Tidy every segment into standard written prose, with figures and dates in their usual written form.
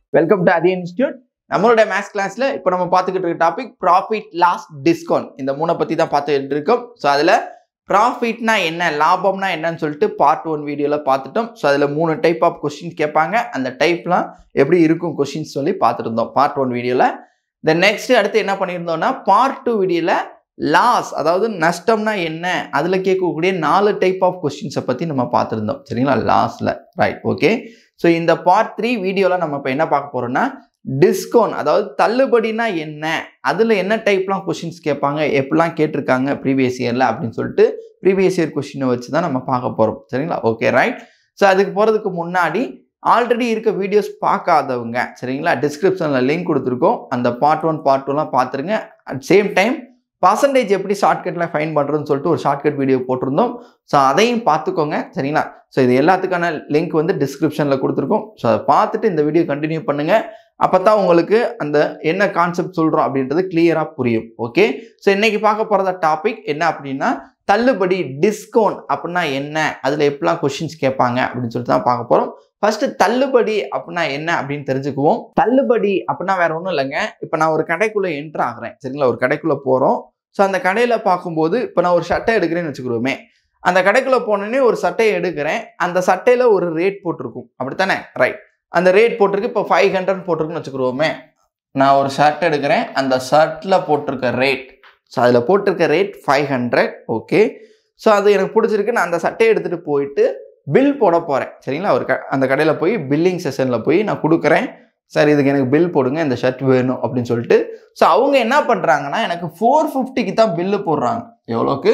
Welcome to Athiyan Institute. நம்மளோட maths கிளாஸ்ல இப்போ நம்ம பார்த்துக்கிட்டு இருக்க டாபிக் ப்ராஃபிட் லாஸ் டிஸ்கவுண்ட். இந்த மூணை பத்தி தான் பார்த்துட்டு இருக்கோம். ஸோ அதில் ப்ராஃபிட்னா என்ன, லாபம்னா என்னன்னு சொல்லிட்டு பார்ட் 1 வீடியோவில் பார்த்துட்டோம். ஸோ அதில் 3 டைப் ஆஃப் கொஸ்டின்ஸ் கேட்பாங்க. அந்த டைப்லாம் எப்படி இருக்கும் கொஸ்டின்ஸ் சொல்லி பார்த்துட்டு இருந்தோம் பார்ட் 1 வீடியோவில். தென் நெக்ஸ்ட் அடுத்து என்ன பண்ணியிருந்தோம்னா பார்ட் 2 வீடியோவில் லாஸ், அதாவது நஷ்டம்னா என்ன, அதில் கேட்கக்கூடிய 4 டைப் ஆஃப் கொஸ்டின்ஸை பற்றி நம்ம பார்த்துருந்தோம். சரிங்களா, லாஸில். Right, okay. ஸோ இந்த பார்ட் 3 வீடியோவில் நம்ம இப்போ என்ன பார்க்க போகிறோம்னா டிஸ்கவுண்ட், அதாவது தள்ளுபடினா என்ன, அதில் என்ன டைப்லாம் கொஸ்டின்ஸ் கேட்பாங்க, எப்படிலாம் கேட்டிருக்காங்க ப்ரீவியஸ் இயரில் அப்படின்னு சொல்லிட்டு ப்ரீவியஸ் இயர் கொஸ்டினை வச்சு தான் நம்ம பார்க்க போகிறோம். சரிங்களா, ஓகே, ரைட். ஸோ அதுக்கு போகிறதுக்கு முன்னாடி ஆல்ரெடி இருக்க வீடியோஸ் பார்க்காதவங்க, சரிங்களா, டிஸ்கிரிப்ஷனில் லிங்க் கொடுத்துருக்கோம். அந்த பார்ட் 1 பார்ட் 2லாம் பார்த்துருங்க. அட் சேம் டைம் பர்சன்டேஜ் எப்படி ஷார்ட்கட்டில் ஃபைன் பண்ணுறதுன்னு சொல்லிட்டு ஒரு ஷார்ட்கட் வீடியோ போட்டிருந்தோம். ஸோ அதையும் பார்த்துக்கோங்க. சரிங்களா, ஸோ இது எல்லாத்துக்கான லிங்க் வந்து டிஸ்கிரிப்ஷனில் கொடுத்துருக்கோம். ஸோ அதை பார்த்துட்டு இந்த வீடியோ கண்டினியூ பண்ணுங்கள். அப்போ தான் உங்களுக்கு அந்த என்ன கான்செப்ட் சொல்கிறோம் அப்படின்றது கிளியராக புரியும். ஓகே, ஸோ இன்றைக்கி பார்க்க போகிறத டாபிக் என்ன அப்படின்னா தள்ளுபடி, டிஸ்கவுண்ட் அப்படின்னா என்ன, அதில் எப்படிலாம் கொஸ்டின்ஸ் கேட்பாங்க அப்படின்னு சொல்லிட்டு தான் பார்க்க போகிறோம். ஃபர்ஸ்ட் தள்ளுபடி அப்படின்னா என்ன அப்படின்னு தெரிஞ்சுக்குவோம். தள்ளுபடி அப்படின்னா வேற ஒன்றும் இல்லைங்க. இப்போ நான் ஒரு கடைக்குள்ளே என்ட்ரு ஆகிறேன். சரிங்களா, ஒரு கடைக்குள்ளே போகிறோம். ஸோ அந்த கடையில் பார்க்கும்போது இப்போ நான் ஒரு சட்டை எடுக்கிறேன்னு வச்சுக்கிறோமே, அந்த கடைக்குள்ளே போனோடனே ஒரு சட்டையை எடுக்கிறேன். அந்த சட்டையில் ஒரு ரேட் போட்டிருக்கும், அப்படித்தானே? ரைட், அந்த ரேட் போட்டிருக்கு. இப்போ 500 போட்டிருக்குன்னு வச்சுக்கிறோமே. நான் ஒரு ஷர்ட் எடுக்கிறேன், அந்த ஷர்ட்டில் போட்டிருக்க ரேட், ஸோ அதில் போட்டிருக்க ரேட் 500. ஓகே, ஸோ அது எனக்கு பிடிச்சிருக்கு. நான் அந்த சட்டையை எடுத்துகிட்டு போயிட்டு பில் போட போகிறேன். சரிங்களா, அந்த கடையில் போய் பில்லிங் செஷனில் போய் நான் கொடுக்குறேன். சார் இதுக்கு எனக்கு பில் போடுங்க, இந்த ஷர்ட் வேணும் அப்படின்னு சொல்லிட்டு. ஸோ அவங்க என்ன பண்ணுறாங்கன்னா எனக்கு 450க்கு தான் பில்லு போடுறாங்க. எவ்வளோக்கு?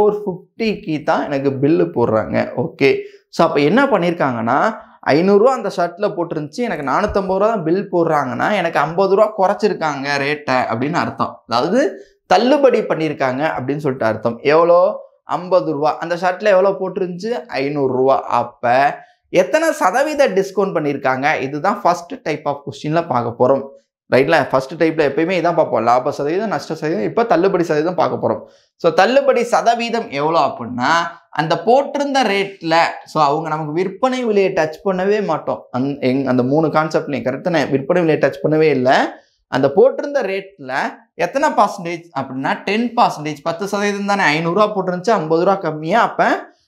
450க்கு தான் எனக்கு பில்லு போடுறாங்க. ஓகே, ஸோ அப்போ என்ன பண்ணியிருக்காங்கன்னா 500 ரூபா அந்த ஷர்ட்டில் போட்டுருந்துச்சு, எனக்கு 450 ரூபா தான் பில் போடுறாங்கன்னா எனக்கு 50 ரூபா குறைச்சிருக்காங்க ரேட்டை அப்படின்னு அர்த்தம். அதாவது தள்ளுபடி பண்ணியிருக்காங்க அப்படின்னு சொல்லிட்டு அர்த்தம். எவ்வளோ? 50 ரூபா. அந்த ஷர்ட்டில் எவ்வளோ போட்டுருந்துச்சு? 500 ரூபா. அப்போ எத்தனை சதவீத டிஸ்கவுண்ட் பண்ணியிருக்காங்க? இதுதான் ஃபர்ஸ்ட் டைப் ஆஃப் கொஸ்டினில் பார்க்க போகிறோம். ரைட்ல, ஃபர்ஸ்ட் டைப்பில் எப்பயுமே இதான் பார்ப்போம், லாப சதவீதம், நஷ்ட சதவீதம். இப்போ தள்ளுபடி சதவீதம் பார்க்க போகிறோம். ஸோ தள்ளுபடி சதவீதம் எவ்வளோ அப்படின்னா அந்த போட்டிருந்த ரேட்டில், ஸோ அவங்க நமக்கு விற்பனை விலையை டச் பண்ணவே மாட்டோம். அந்த 3 கான்செப்ட்லையும் கரெக்டான விற்பனை விலையை டச் பண்ணவே இல்லை. அந்த போட்டிருந்த ரேட்டில் எத்தனை பர்சன்டேஜ் அப்படின்னா 10%, 10% தானே. 500 ரூபா போட்டுருந்துச்சு, 50 ரூபா கம்மியாக, அப்போ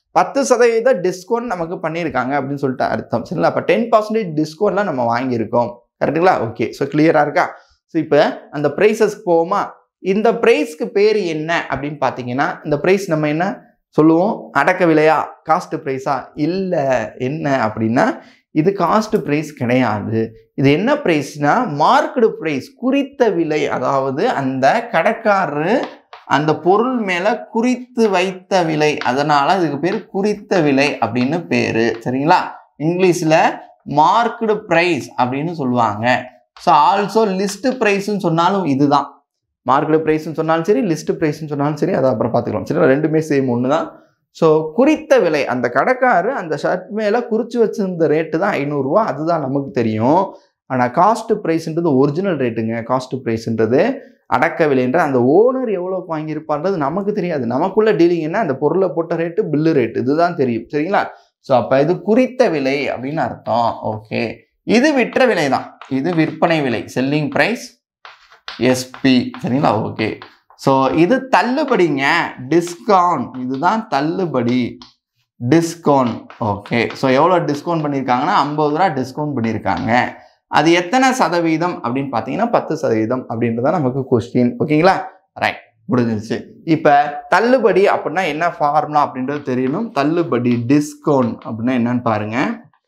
10% டிஸ்கவுண்ட் நமக்கு பண்ணியிருக்காங்க அப்படின்னு சொல்லிட்டு அர்த்தம். சரிங்களா, அப்போ 10% டிஸ்கவுண்ட்லாம் நம்ம வாங்கியிருக்கோம். கரெக்டுங்களா? ஓகே, ஸோ கிளியராக இருக்கா? ஸோ இப்போ அந்த ப்ரைஸஸ்க்கு போவோமா? இந்த ப்ரைஸ்க்கு பேர் என்ன அப்படின்னு பார்த்தீங்கன்னா, இந்த ப்ரைஸ் நம்ம என்ன சொல்லுவோம்? அடக்க விலையா, காஸ்ட் ப்ரைஸா? இல்லை, என்ன அப்படின்னா இது காஸ்ட் ப்ரைஸ் கிடையாது. இது என்ன ப்ரைஸ்னா மார்க்கெட் ப்ரைஸ், குறித்த விலை. அதாவது அந்த கடைக்காரரு அந்த பொருள் மேலே குறித்து வைத்த விலை, அதனால இதுக்கு பேர் குறித்த விலை அப்படின்னு பேர். சரிங்களா, இங்கிலீஷில் மார்க்கெட் ப்ரைஸ் அப்படின்னு சொல்லுவாங்க. ஸோ ஆல்சோ லிஸ்ட் ப்ரைஸ்ன்னு சொன்னாலும் இதுதான். மார்க்கெட் ப்ரைஸ்ன்னு சொன்னாலும் சரி, லிஸ்ட் ப்ரைஸ்ன்னு சொன்னாலும் சரி, அதை அப்புறம் பார்த்துக்கலாம். சரி, ரெண்டுமே சேம் ஒன்று தான். ஸோ குறித்த விலை, அந்த கடைக்காரரு அந்த ஷர்ட் மேலே குறித்து வச்சிருந்த ரேட்டு தான் 500 ரூபா, அதுதான் நமக்கு தெரியும். ஆனால் காஸ்ட் ப்ரைஸ்ன்றது ஒரிஜினல் ரேட்டுங்க. காஸ்ட் ப்ரைஸ்ன்றது அடக்க விலைன்ற அந்த ஓனர் எவ்வளோக்கு வாங்கியிருப்பான்றது நமக்கு தெரியாது. நமக்குள்ள டீலிங் என்ன, அந்த பொருளை போட்ட ரேட்டு, பில்லு ரேட்டு, இதுதான் தெரியும். சரிங்களா, ஸோ அப்போ இது குறித்த விலை அப்படின்னு அர்த்தம். ஓகே, இது விற்ற விலை தான், இது விற்பனை விலை, செல்லிங் ப்ரைஸ், எஸ்பி. சரிங்களா, ஓகே. ஸோ இது தள்ளுபடிங்க, டிஸ்கவுண்ட். இதுதான் தள்ளுபடி, டிஸ்கவுண்ட். ஓகே, ஸோ எவ்வளோ டிஸ்கவுண்ட் பண்ணியிருக்காங்கன்னா 50 ரூபா டிஸ்கவுண்ட் பண்ணியிருக்காங்க. அது எத்தனை சதவீதம் அப்படின்னு பார்த்தீங்கன்னா 10% அப்படின்றதான் நமக்கு கொஸ்டின். ஓகேங்களா, ரைட், முடிஞ்சிருச்சு. இப்போ தள்ளுபடி அப்படின்னா என்ன ஃபார்முலா அப்படின்றது தெரியணும். தள்ளுபடி, டிஸ்கவுண்ட் அப்படின்னா என்னன்னு பாருங்க.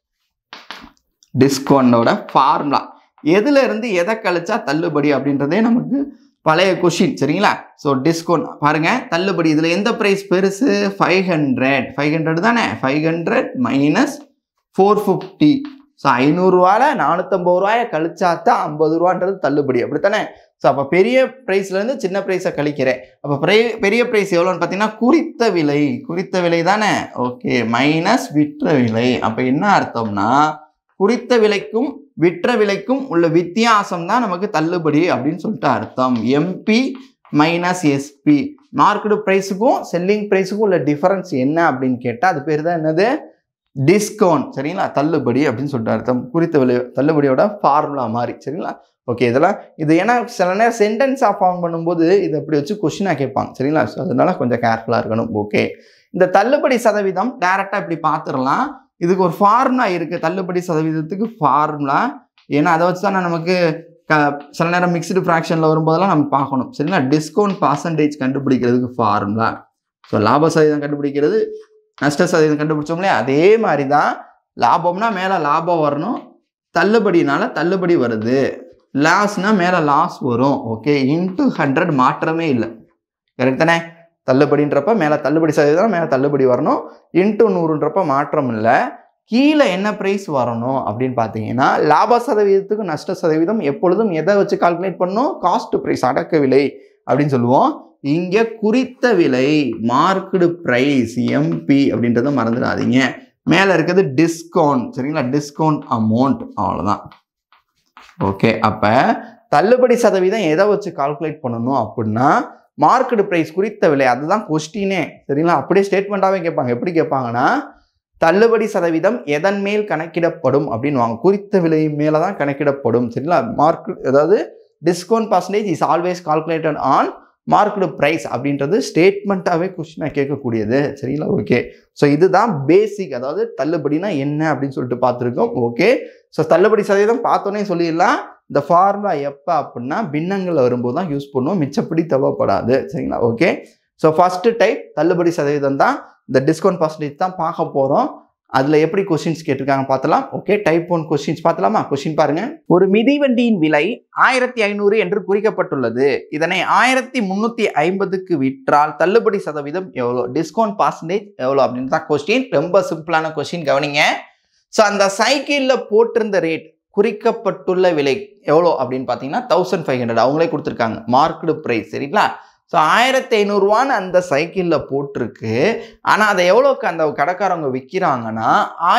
டிஸ்கவுண்டோட ஃபார்முலா, எதுல இருந்து எதை கழிச்சா தள்ளுபடி அப்படின்றதே நமக்கு பழைய கொஸ்டின். சரிங்களா, ஸோ டிஸ்கவுண்ட் பாருங்க, தள்ளுபடி இதில் எந்த ப்ரைஸ் பெருசு? 500 தானே. 500 மைனஸ் 450. ஸோ 500 ரூபாயில் 450 ரூபாயை கழிச்சா தான் 50 ரூபான்றது தள்ளுபடி, அப்படித்தானே? ஸோ அப்போ பெரிய ப்ரைஸ்லேருந்து சின்ன ப்ரைஸை கழிக்கிறேன். அப்போ பெரிய ப்ரைஸ் எவ்வளோன்னு பார்த்தீங்கன்னா குறித்த விலை, குறித்த விலை தானே. ஓகே, மைனஸ் விற்ற விலை. அப்போ என்ன அர்த்தம்னா குறித்த விலைக்கும் விற்ற விலைக்கும் உள்ள வித்தியாசம் தான் நமக்கு தள்ளுபடி அப்படின்னு சொல்லிட்டு அர்த்தம். எம்பி மைனஸ் எஸ்பி, மார்க்கெட் ப்ரைஸுக்கும் செல்லிங் ப்ரைஸுக்கும் உள்ள டிஃபரன்ஸ் என்ன அப்படின்னு கேட்டால் அது பேர் தான் என்னது? டிஸ்கவுண்ட் சரிங்களா, தள்ளுபடி அப்படின்னு சொல்லிட்டு அர்த்தம். குறித்த விலை தள்ளுபடியோட ஃபார்முலா மாதிரி சரிங்களா. ஓகே, இது ஏன்னா சில நேரம் சென்டென்ஸாக ஃபார்ம் பண்ணும்போது இதை இப்படி வச்சு கொஸ்டினாக கேட்பாங்க சரிங்களா. ஸோ அதனால கொஞ்சம் கேர்ஃபுல்லாக இருக்கணும். ஓகே, இந்த தள்ளுபடி சதவீதம் டேரெக்டாக இப்படி பார்த்துடலாம். இதுக்கு ஒரு ஃபார்முலா இருக்குது, தள்ளுபடி சதவீதத்துக்கு ஃபார்முலா. ஏன்னா அதை வச்சு தான் நமக்கு சில நேரம் மிக்ஸ்டு ஃப்ராக்ஷனில் வரும்போதெல்லாம் நம்ம பார்க்கணும் சரிங்களா. டிஸ்கவுண்ட் பர்சன்டேஜ் கண்டுபிடிக்கிறதுக்கு ஃபார்முலா. ஸோ லாப சதவீதம் கண்டுபிடிக்கிறது, நஷ்ட சதவீதம் கண்டுபிடிச்சோம் இல்லையா, அதே மாதிரி தான். லாபம்னா மேலே லாபம் வரணும், தள்ளுபடினால தள்ளுபடி வருது, லாஸ்னா மேலே லாஸ் வரும். ஓகே, இன்ட்டு 100 மாற்றமே இல்லை. கரெக்ட் தானே? தள்ளுபடின்றப்ப மேலே தள்ளுபடி சதவீதம் மேலே தள்ளுபடி வரணும், இன்ட்டு 100ன்றப்ப மாற்றம் இல்லை. கீழே என்ன ப்ரைஸ் வரணும் அப்படின்னு பார்த்தீங்கன்னா, லாப சதவீதத்துக்கு நஷ்ட சதவீதம் எப்பொழுதும் எதை வச்சு கால்குலேட் பண்ணணும்? காஸ்ட் ப்ரைஸ், அடக்க விலை அப்படின்னு சொல்லுவோம். இங்கே குறித்த விலை மார்க்டு ப்ரைஸ் எம்பி அப்படின்றத மறந்துடாதீங்க. மேலே இருக்கிறது டிஸ்கவுண்ட் சரிங்களா, டிஸ்கவுண்ட் அமௌண்ட், அவ்வளோதான். ஓகே, அப்போ தள்ளுபடி சதவீதம் எதை வச்சு கால்குலேட் பண்ணணும் அப்படின்னா மார்க்கெட் ப்ரைஸ் குறித்த விலை, அதுதான் கொஸ்டினே சரிங்களா. அப்படியே ஸ்டேட்மெண்ட்டாகவே கேட்பாங்க. எப்படி கேட்பாங்கன்னா, தள்ளுபடி சதவீதம் எதன் மேல் கணக்கிடப்படும் அப்படின்னு வாங்க, குறித்த விலை மேலே தான் கணக்கிடப்படும் சரிங்களா. மார்க்கெட் அதாவது discount percentage is always calculated on market price அப்படின்றது ஸ்டேட்மெண்ட்டாகவே கொஸ்டினாக கேட்கக்கூடியது சரிங்களா. ஓகே, ஸோ இதுதான் பேசிக், அதாவது தள்ளுபடினா என்ன அப்படின்னு சொல்லிட்டு பார்த்துருக்கோம். ஓகே, ஸோ தள்ளுபடி சதவீதம் பார்த்தோன்னே சொல்லிடலாம். இந்த ஃபார்முலா எப்போ அப்படின்னா பின்னங்கள் வரும்போது தான் யூஸ் பண்ணுவோம், மிச்சப்படி தேவைப்படாது சரிங்களா. ஓகே, ஸோ ஃபர்ஸ்ட் டைப் தள்ளுபடி சதவீதம் தான், இந்த டிஸ்கவுண்ட் பர்சன்டேஜ் தான் பார்க்க போகிறோம். அதில் எப்படி கொஸ்டின்ஸ் கேட்டிருக்காங்க பார்த்தலாம். ஓகே, டைப் 1 கொஸ்டின்ஸ் பார்த்தலாமா? கொஸ்டின் பாருங்க. ஒரு மிதிவண்டியின் விலை 1500 என்று குறிக்கப்பட்டுள்ளது. இதனை 1350க்கு விற்றால் தள்ளுபடி சதவீதம் எவ்வளோ, டிஸ்கவுண்ட் பர்சன்டேஜ் எவ்வளோ அப்படின்னு தான் கொஸ்டின். ரொம்ப சிம்பிளான கொஸ்டின், கவனிங்க. ஸோ அந்த சைக்கிளில் போட்டிருந்த ரேட், குறிக்கப்பட்டுள்ள விலை எவ்வளோ அப்படின்னு பார்த்தீங்கன்னா 1500 அவங்களே கொடுத்துருக்காங்க, மார்க்டு ப்ரைஸ் சரிங்களா. ஸோ 1500 ரூபான்னு அந்த சைக்கிளில் போட்டிருக்கு. ஆனால் அதை எவ்வளோக்கு அந்த கடைக்காரவங்க விற்கிறாங்கன்னா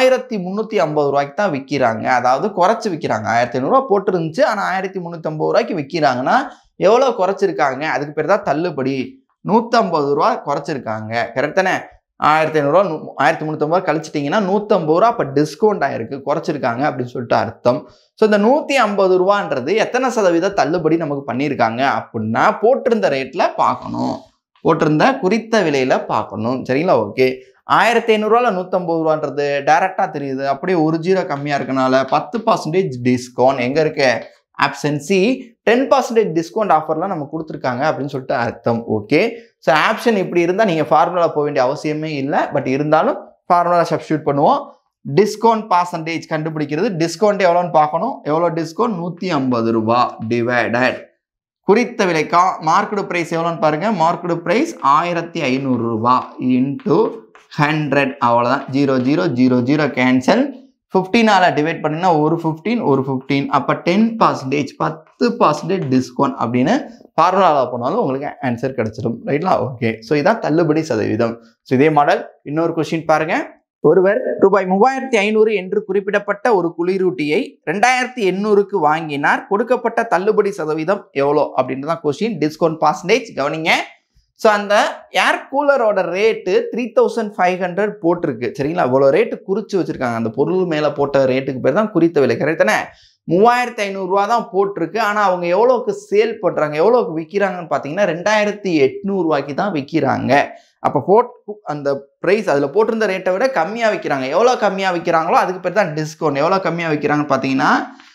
1350 ரூபாய்க்கு தான் விற்கிறாங்க. அதாவது குறைச்சி விற்கிறாங்க. 1500 ரூபா போட்டுருந்துச்சு, ஆனால் 1350 ரூபாய்க்கு விற்கிறாங்கன்னா எவ்வளோ குறைச்சிருக்காங்க, அதுக்கு பேர் தான் தள்ளுபடி. 150 ரூபா குறைச்சிருக்காங்க. கரெக்ட் தானே? 1500 ரூபா 1350 கழிச்சிட்டிங்கன்னா 150 ரூபா அப்போ டிஸ்கவுண்ட் ஆயிருக்கு, குறைச்சிருக்காங்க அப்படின்னு சொல்லிட்டு அர்த்தம். ஸோ இந்த 150 ரூபான்றது எத்தனை சதவீத தள்ளுபடி நமக்கு பண்ணியிருக்காங்க அப்படின்னா போட்டிருந்த ரேட்டில் பார்க்கணும், போட்டிருந்த குறித்த விலையில் பார்க்கணும் சரிங்களா. ஓகே, 1500 ரூபாயில் 150 ரூபான்றது டைரெக்டாக தெரியுது. அப்படியே ஒரு ஜீரோ கம்மியாக இருக்கனால 10% டிஸ்கவுண்ட் எங்கே இருக்கு? ஆப்ஷன் சி 10% டிஸ்கவுண்ட் ஆஃபர்லாம் நம்ம கொடுத்துருக்காங்க அப்படின்னு சொல்லிட்டு அர்த்தம். ஓகே, ஸோ ஆப்ஷன் இப்படி இருந்தால் நீங்கள் ஃபார்முலா போக வேண்டிய அவசியமே இல்லை. பட் இருந்தாலும் ஃபார்முலா சப்ஸ்டியூட் பண்ணுவோம். டிஸ்கவுண்ட் பர்சன்டேஜ் கண்டுபிடிக்கிறது, டிஸ்கவுண்ட் எவ்வளோன்னு பார்க்கணும். எவ்வளோ டிஸ்கவுண்ட்? 150 ரூபா டிவைடட் குறித்த விலை மார்க்கெட் ப்ரைஸ் எவ்வளோன்னு பாருங்கள். மார்க்கெட் ப்ரைஸ் 1500 ரூபா இன்ட்டு 100, அவ்வளோதான். 0 0 0 0 கேன்சல். 15ஆல் டிவைட் பண்ணிங்கன்னா ஒரு 15 அப்போ 10% 10% டிஸ்கவுண்ட் அப்படின்னு ஃபார்முலாவில் போனாலும் உங்களுக்கு ஆன்சர் கிடைச்சிடும் ரைட்லா. ஓகே, ஸோ இதான் தள்ளுபடி சதவீதம். ஸோ இதே மாடல் இன்னொரு கொஸ்டின் பாருங்க. ஒருவர் ரூபாய் 3500 என்று குறிப்பிடப்பட்ட ஒரு குளிரூட்டியை 2800க்கு வாங்கினார். கொடுக்கப்பட்ட தள்ளுபடி சதவீதம் எவ்வளோ அப்படின்னு தான் கொஸ்டின். டிஸ்கவுண்ட் பர்சன்டேஜ் கவனிங்க. ஸோ அந்த ஏர் கூலரோட ரேட்டு 3500 போட்டிருக்கு சரிங்களா. இவ்வளோ ரேட்டு குறித்து வச்சுருக்காங்க. அந்த பொருள் மேலே போட்ட ரேட்டுக்கு பேர் தான் குறித்த விலை. கரெக்ட் தானே? 3500 ரூபா தான் போட்டிருக்கு. ஆனால் அவங்க எவ்வளோக்கு சேல் பண்ணுறாங்க, எவ்வளோக்கு விற்கிறாங்கன்னு பார்த்தீங்கன்னா 2800 ரூபாய்க்கு தான் விற்கிறாங்க. அப்போ அந்த ப்ரைஸ் அதில் போட்டிருந்த ரேட்டை விட கம்மியாக விற்கிறாங்க. எவ்வளோ கம்மியாக விற்கிறாங்களோ அதுக்கு பேர் தான் டிஸ்கவுண்ட். எவ்வளோ கம்மியாக விற்கிறாங்கன்னு பார்த்தீங்கன்னா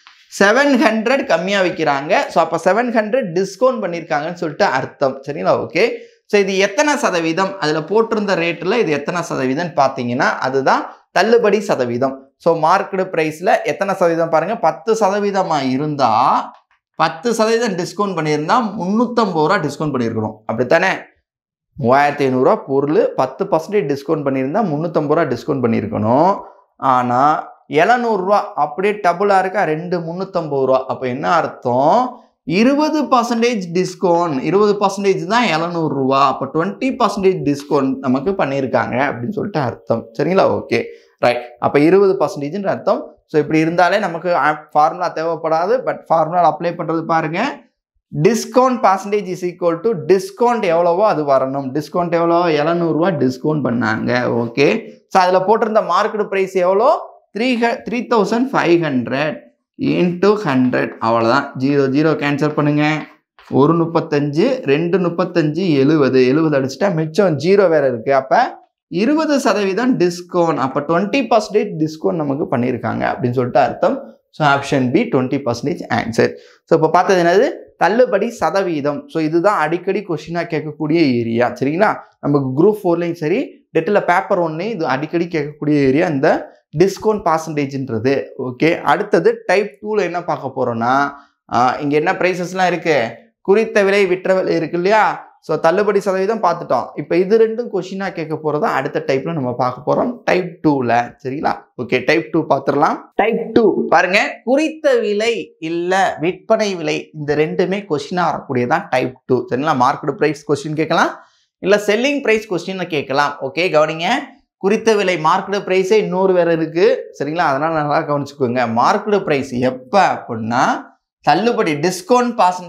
700 கம்மியாக விற்கிறாங்க. ஸோ அப்போ 700 டிஸ்கவுண்ட் பண்ணியிருக்காங்கன்னு சொல்லிட்டு அர்த்தம் சரிங்களா. ஓகே, ஸோ இது எத்தனை சதவீதம், அதில் போட்டிருந்த ரேட்டில் இது எத்தனை சதவீதம் பார்த்தீங்கன்னா அதுதான் தள்ளுபடி சதவீதம். ஸோ மார்க்கெட் ப்ரைஸில் எத்தனை சதவீதம் பாருங்கள், 10% இருந்தால் 10% டிஸ்கவுண்ட் பண்ணியிருந்தா 350 ரூபா டிஸ்கவுண்ட் பண்ணியிருக்கணும். அப்படித்தானே? 3500 ரூபா பொருள் 10% டிஸ்கவுண்ட் பண்ணியிருந்தா 350 ரூபா டிஸ்கவுண்ட் பண்ணியிருக்கணும். ஆனால் 700 ரூபா அப்படியே டபுளாக இருக்கா, 350 ரூபா. அப்போ என்ன அர்த்தம்? 20% டிஸ்கவுண்ட், 20% தான் 700 ரூபா. அப்போ 20% டிஸ்கவுண்ட் நமக்கு பண்ணியிருக்காங்க அப்படின்னு சொல்லிட்டு அர்த்தம் சரிங்களா. ஓகே ரைட், அப்போ 20% அர்த்தம். ஸோ இப்படி இருந்தாலே நமக்கு ஃபார்முலா தேவைப்படாது. பட் ஃபார்முலா அப்ளை பண்ணுறது பாருங்க. Discount percentage is equal to discount எவ்வளவோ அது வரணும். டிஸ்கவுண்ட் எவ்வளோ? 700 ரூபா டிஸ்கவுண்ட் பண்ணாங்க. ஓகே, ஸோ அதில் போட்டிருந்த மார்க்கெட் ப்ரைஸ் எவ்வளோ 3500 into 100 அவ்வளோதான். 0 0 கேன்சல் பண்ணுங்க. 1 35 2 35 70 அடிச்சுட்டா மிச்சம் 0 வேற இருக்கு. அப்போ 20% டிஸ்கவுண்ட். அப்போ 20% டிஸ்கவுண்ட் நமக்கு பண்ணியிருக்காங்க அப்படின்னு சொல்லிட்டு அர்த்தம். So option B 20% answer. So இப்போ பார்த்தது என்னது தள்ளுபடி சதவீதம். ஸோ இதுதான் அடிக்கடி கொஸ்டினாக கேட்கக்கூடிய ஏரியா. சரிங்களா, நமக்கு குரூப் 4லையும் சரி டெட்டில் பேப்பர் 1லையும் இது அடிக்கடி கேட்கக்கூடிய ஏரியா இந்த டிஸ்கவுண்ட் பர்சன்டேஜ்ன்றது. ஓகே, அடுத்தது டைப் 2ல என்ன பார்க்க போறோம்னா இங்கே என்ன ப்ரைஸஸ்லாம் இருக்கு, குறித்த விலை விற்ற விலை இருக்கு இல்லையா. ஸோ தள்ளுபடி சதவீதம் பார்த்துட்டோம். இப்போ இது ரெண்டும் கொஸ்டினாக கேட்க போகிறதா அடுத்த டைப்பில் நம்ம பார்க்க போகிறோம் டைப் 2ல. சரிங்களா, ஓகே டைப் 2 பார்த்துடலாம். டைப் 2 பாருங்க, குறித்த விலை இல்லை விற்பனை விலை இந்த ரெண்டுமே கொஸ்டினாக வரக்கூடியதான் டைப் 2. சரிங்களா, மார்க்கெட் ப்ரைஸ் கொஸ்டின் கேட்கலாம், இல்லை செல்லிங் ப்ரைஸ் கொஸ்டின் கேட்கலாம். ஓகே கவனிங்க, குறித்த விலை மார்க்கெட் ப்ரைஸே இன்னொரு வேற இருக்கு. சரிங்களா, அதனால நல்லா கவனிச்சுக்கோங்க. மார்க்கெட் ப்ரைஸ் எப்போ அப்படின்னா தள்ளுபடி டிஸ்கவுண்ட்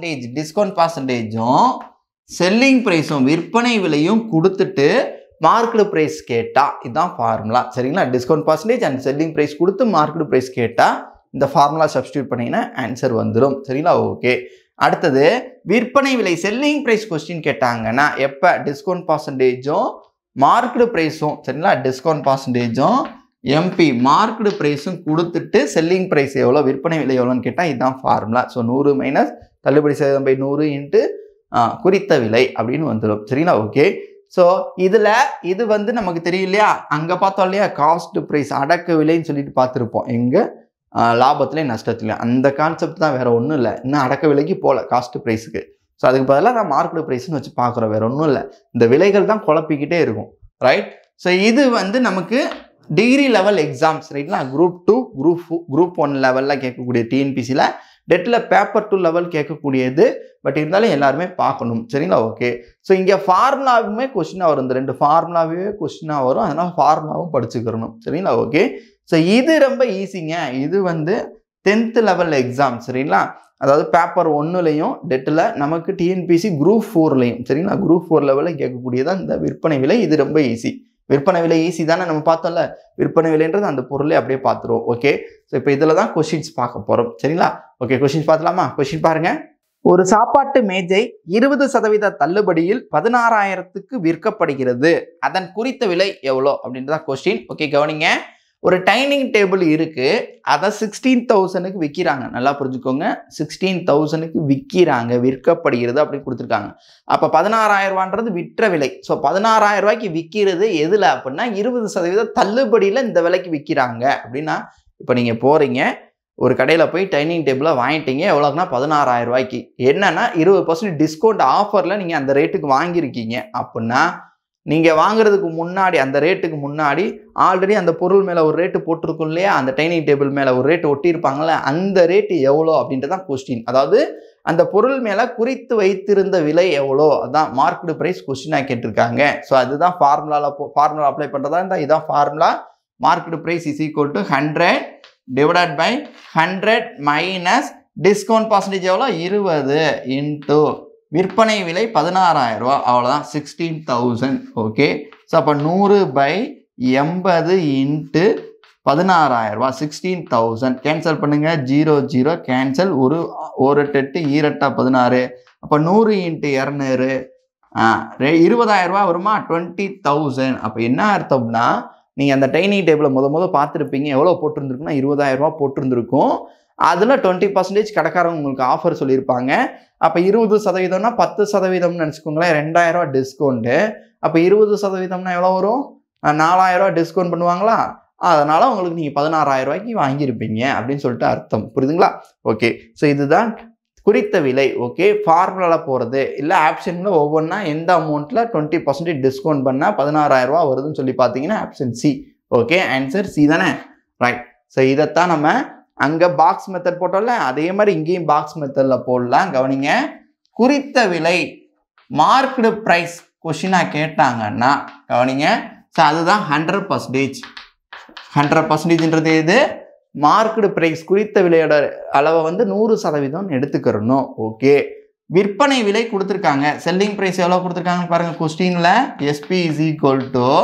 பர்சன்டேஜும் செல்லிங் ப்ரைஸும் விற்பனை விலையும் கொடுத்துட்டு மார்க்கெட் ப்ரைஸ் கேட்டால் இதுதான் ஃபார்முலா. சரிங்களா, discount percentage and selling price கொடுத்து மார்க்கெட் ப்ரைஸ் கேட்டால் இந்த ஃபார்முலா சப்ஸ்டியூட் பண்ணிங்கன்னா ஆன்சர் வந்துடும். சரிங்களா, ஓகே. அடுத்தது விற்பனை விலை செல்லிங் ப்ரைஸ் கொஸ்டின் கேட்டாங்கன்னா எப்போ டிஸ்கவுண்ட் பர்சன்டேஜும் மார்க்கெட் ப்ரைஸும், சரிங்களா டிஸ்கவுண்ட் பர்சன்டேஜும் எம்பி மார்க்கெட் ப்ரைஸும் கொடுத்துட்டு செல்லிங் ப்ரைஸ் எவ்வளோ விற்பனை விலை எவ்வளோன்னு கேட்டால் இதுதான் ஃபார்முலா. ஸோ 100 மைனஸ் தள்ளுபடி சதவீதம் பை 100 இன்ட்டு குறித்த விலை அப்படின்னு வந்துடும். சரிங்களா, ஓகே. ஸோ இதில் இது வந்து நமக்கு தெரியும் இல்லையா, அங்கே பார்த்தோம் இல்லையா காஸ்ட் ப்ரைஸ் அடக்க விலைன்னு சொல்லிட்டு பார்த்துருப்போம் எங்கே லாபத்துலேயும் நஷ்டத்துலையும். அந்த கான்செப்ட் தான், வேறு ஒன்றும் இல்லை. இன்னும் அடக்க விலைக்கு போகல காஸ்ட் ப்ரைஸுக்கு. ஸோ அதுக்கு பதிலாக நான் மார்க்கெட் ப்ரைஸ்னு வச்சு பார்க்குறோம், வேறு ஒன்றும் இல்லை. இந்த விலைகள் தான் குழப்பிக்கிட்டே இருக்கும். ரைட், ஸோ இது வந்து நமக்கு டிகிரி லெவல் எக்ஸாம்ஸ். ரைட்னா குரூப் 2 குரூப் 1 லெவலில் கேட்கக்கூடிய டிஎன்பிசியில் டெட்டில் பேப்பர் 2 லெவல் கேட்கக்கூடியது. பட் இருந்தாலும் எல்லாருமே பார்க்கணும். சரிங்களா, ஓகே. ஸோ இங்கே ஃபார்முலாவுமே கொஸ்டினாக வரும், இந்த 2 ஃபார்முலாவே கொஸ்டினாக வரும். அதனால் ஃபார்முலாவும் படிச்சுக்கிறணும். சரிங்களா, ஓகே. ஸோ இது ரொம்ப ஈஸிங்க. இது வந்து 10th லெவல் எக்ஸாம். சரிங்களா, அதாவது பேப்பர் 1லையும் டெட்டில் நமக்கு டிஎன்பிசி குரூப் 4லையும். சரிங்களா, குரூப் 4 லெவலில் கேட்கக்கூடியதான் இந்த விற்பனை விலை. இது ரொம்ப ஈஸி. விற்பனை விலை ஈஸி தானே, நம்ம பார்த்தோம்ல. விற்பனை விலைன்றது அந்த பொருளை அப்படியே பார்த்துருவோம். ஓகே, ஸோ இப்போ இதில் தான் கொஸ்டின்ஸ் பார்க்க போகிறோம். சரிங்களா, ஓகே. கொஸ்டின்ஸ் பார்த்துலாமா? கொஸ்டின் பாருங்க. ஒரு சாப்பாட்டு மேஜை 20% தள்ளுபடியில் 16,000க்கு விற்கப்படுகிறது. அதன் குறித்த விலை எவ்வளோ அப்படின்றத கொஸ்டின். ஓகே கவனிங்க, ஒரு டைனிங் டேபிள் இருக்கு, அதை 16,000க்கு விற்கிறாங்க. நல்லா புரிஞ்சுக்கோங்க, 16,000க்கு விற்கிறாங்க, விற்கப்படுகிறது அப்படின்னு கொடுத்துருக்காங்க. அப்போ 16,000 ரூபான்றது விற்ற விலை. ஸோ 16,000 ரூபாய்க்கு விற்கிறது எதில் அப்படின்னா 20% தள்ளுபடியில் இந்த விலைக்கு விற்கிறாங்க. அப்படின்னா இப்போ நீங்கள் போகிறீங்க ஒரு கடையில் போய் டைனிங் டேபிளை வாங்கிட்டீங்க, எவ்வளோக்குன்னா 16,000 ரூபாய்க்கு. என்னன்னா 20% டிஸ்கவுண்ட் ஆஃபரில் நீங்கள் அந்த ரேட்டுக்கு வாங்கியிருக்கீங்க. அப்படின்னா நீங்கள் வாங்குறதுக்கு முன்னாடி அந்த ரேட்டுக்கு முன்னாடி ஆல்ரெடி அந்த பொருள் மேலே ஒரு ரேட்டு போட்டிருக்கும் இல்லையா, அந்த டைனிங் டேபிள் மேலே ஒரு ரேட்டு ஒட்டியிருப்பாங்களே, அந்த ரேட்டு எவ்வளோ அப்படின்றதான் கொஸ்டின். அதாவது அந்த பொருள் மேலே குறித்து வைத்திருந்த விலை எவ்வளோ, அதான் மார்க்கெட் ப்ரைஸ் கொஸ்டினாக கேட்டிருக்காங்க. ஸோ அதுதான் ஃபார்முலா அப்ளை பண்ணுறதா இருந்தால் இதுதான் formula. Market price is equal to 100 divided by 100 minus discount percentage எவ்வளோ 20 இன்ட்டு விற்பனை விலை 16,000 ரூபா, அவ்வளோதான் 16,000. ஓகே, ஸோ அப்போ 100/80 இன்ட்டு 16,000 ரூபா 16,000. கேன்சல் பண்ணுங்க, 0 0 கேன்சல், ஒரு 8 ஈரட்டா 16. அப்போ 100 இன்ட்டு 200 20,000 ரூபா வருமா, 20,000. அப்போ என்ன அர்த்தம்னா நீங்கள் அந்த டைனிங் டேபிளை முத பார்த்துருப்பீங்க, எவ்வளோ போட்டிருந்துருக்குன்னா 20,000 ரூபா போட்டிருந்துருக்கும். அதில் 20% கடைக்காரங்க உங்களுக்கு ஆஃபர் சொல்லியிருப்பாங்க. அப்போ 20%னா 10%ன்னு நினச்சிக்கோங்களேன், 2,000 ரூபா டிஸ்கவுண்ட்டு. அப்போ 20%னா எவ்வளோ வரும், 4,000 ரூபா டிஸ்கவுண்ட் பண்ணுவாங்களா, அதனால் உங்களுக்கு நீங்கள் 16,000 ரூபாய்க்கு வாங்கியிருப்பீங்க அப்படின்னு சொல்லிட்டு அர்த்தம். புரியுதுங்களா? ஓகே, ஸோ இதுதான் குறித்த விலை. ஓகே, ஃபார்முலாவில் போகிறது இல்லை ஆப்ஷனில் ஒவ்வொன்றா எந்த அமௌண்ட்டில் 20% டிஸ்கவுண்ட் பண்ணால் 16,000 ரூபா வருதுன்னு சொல்லி பார்த்தீங்கன்னா option C. Okay, answer C தானே, ரைட். ஸோ இதைத்தான் நம்ம அங்கே பாக்ஸ் மெத்தட் போட்டோம்ல, அதே மாதிரி இங்கேயும் பாக்ஸ் மெத்தடில் போடலாம். கவனிங்க, குறித்த விலை மார்க்கெட் ப்ரைஸ் கொஸ்டினாக கேட்டாங்கன்னா கவனிங்க, ஸோ அதுதான் 100%. 100%ன்றது இது மார்க்கெட் ப்ரைஸ் குறித்த விலையோட அளவை வந்து 100% எடுத்துக்கிறணும். ஓகே, விற்பனை விலை கொடுத்துருக்காங்க, செல்லிங் ப்ரைஸ் எவ்வளோ கொடுத்துருக்காங்கன்னு பாருங்கள் கொஸ்டினில். SP is equal to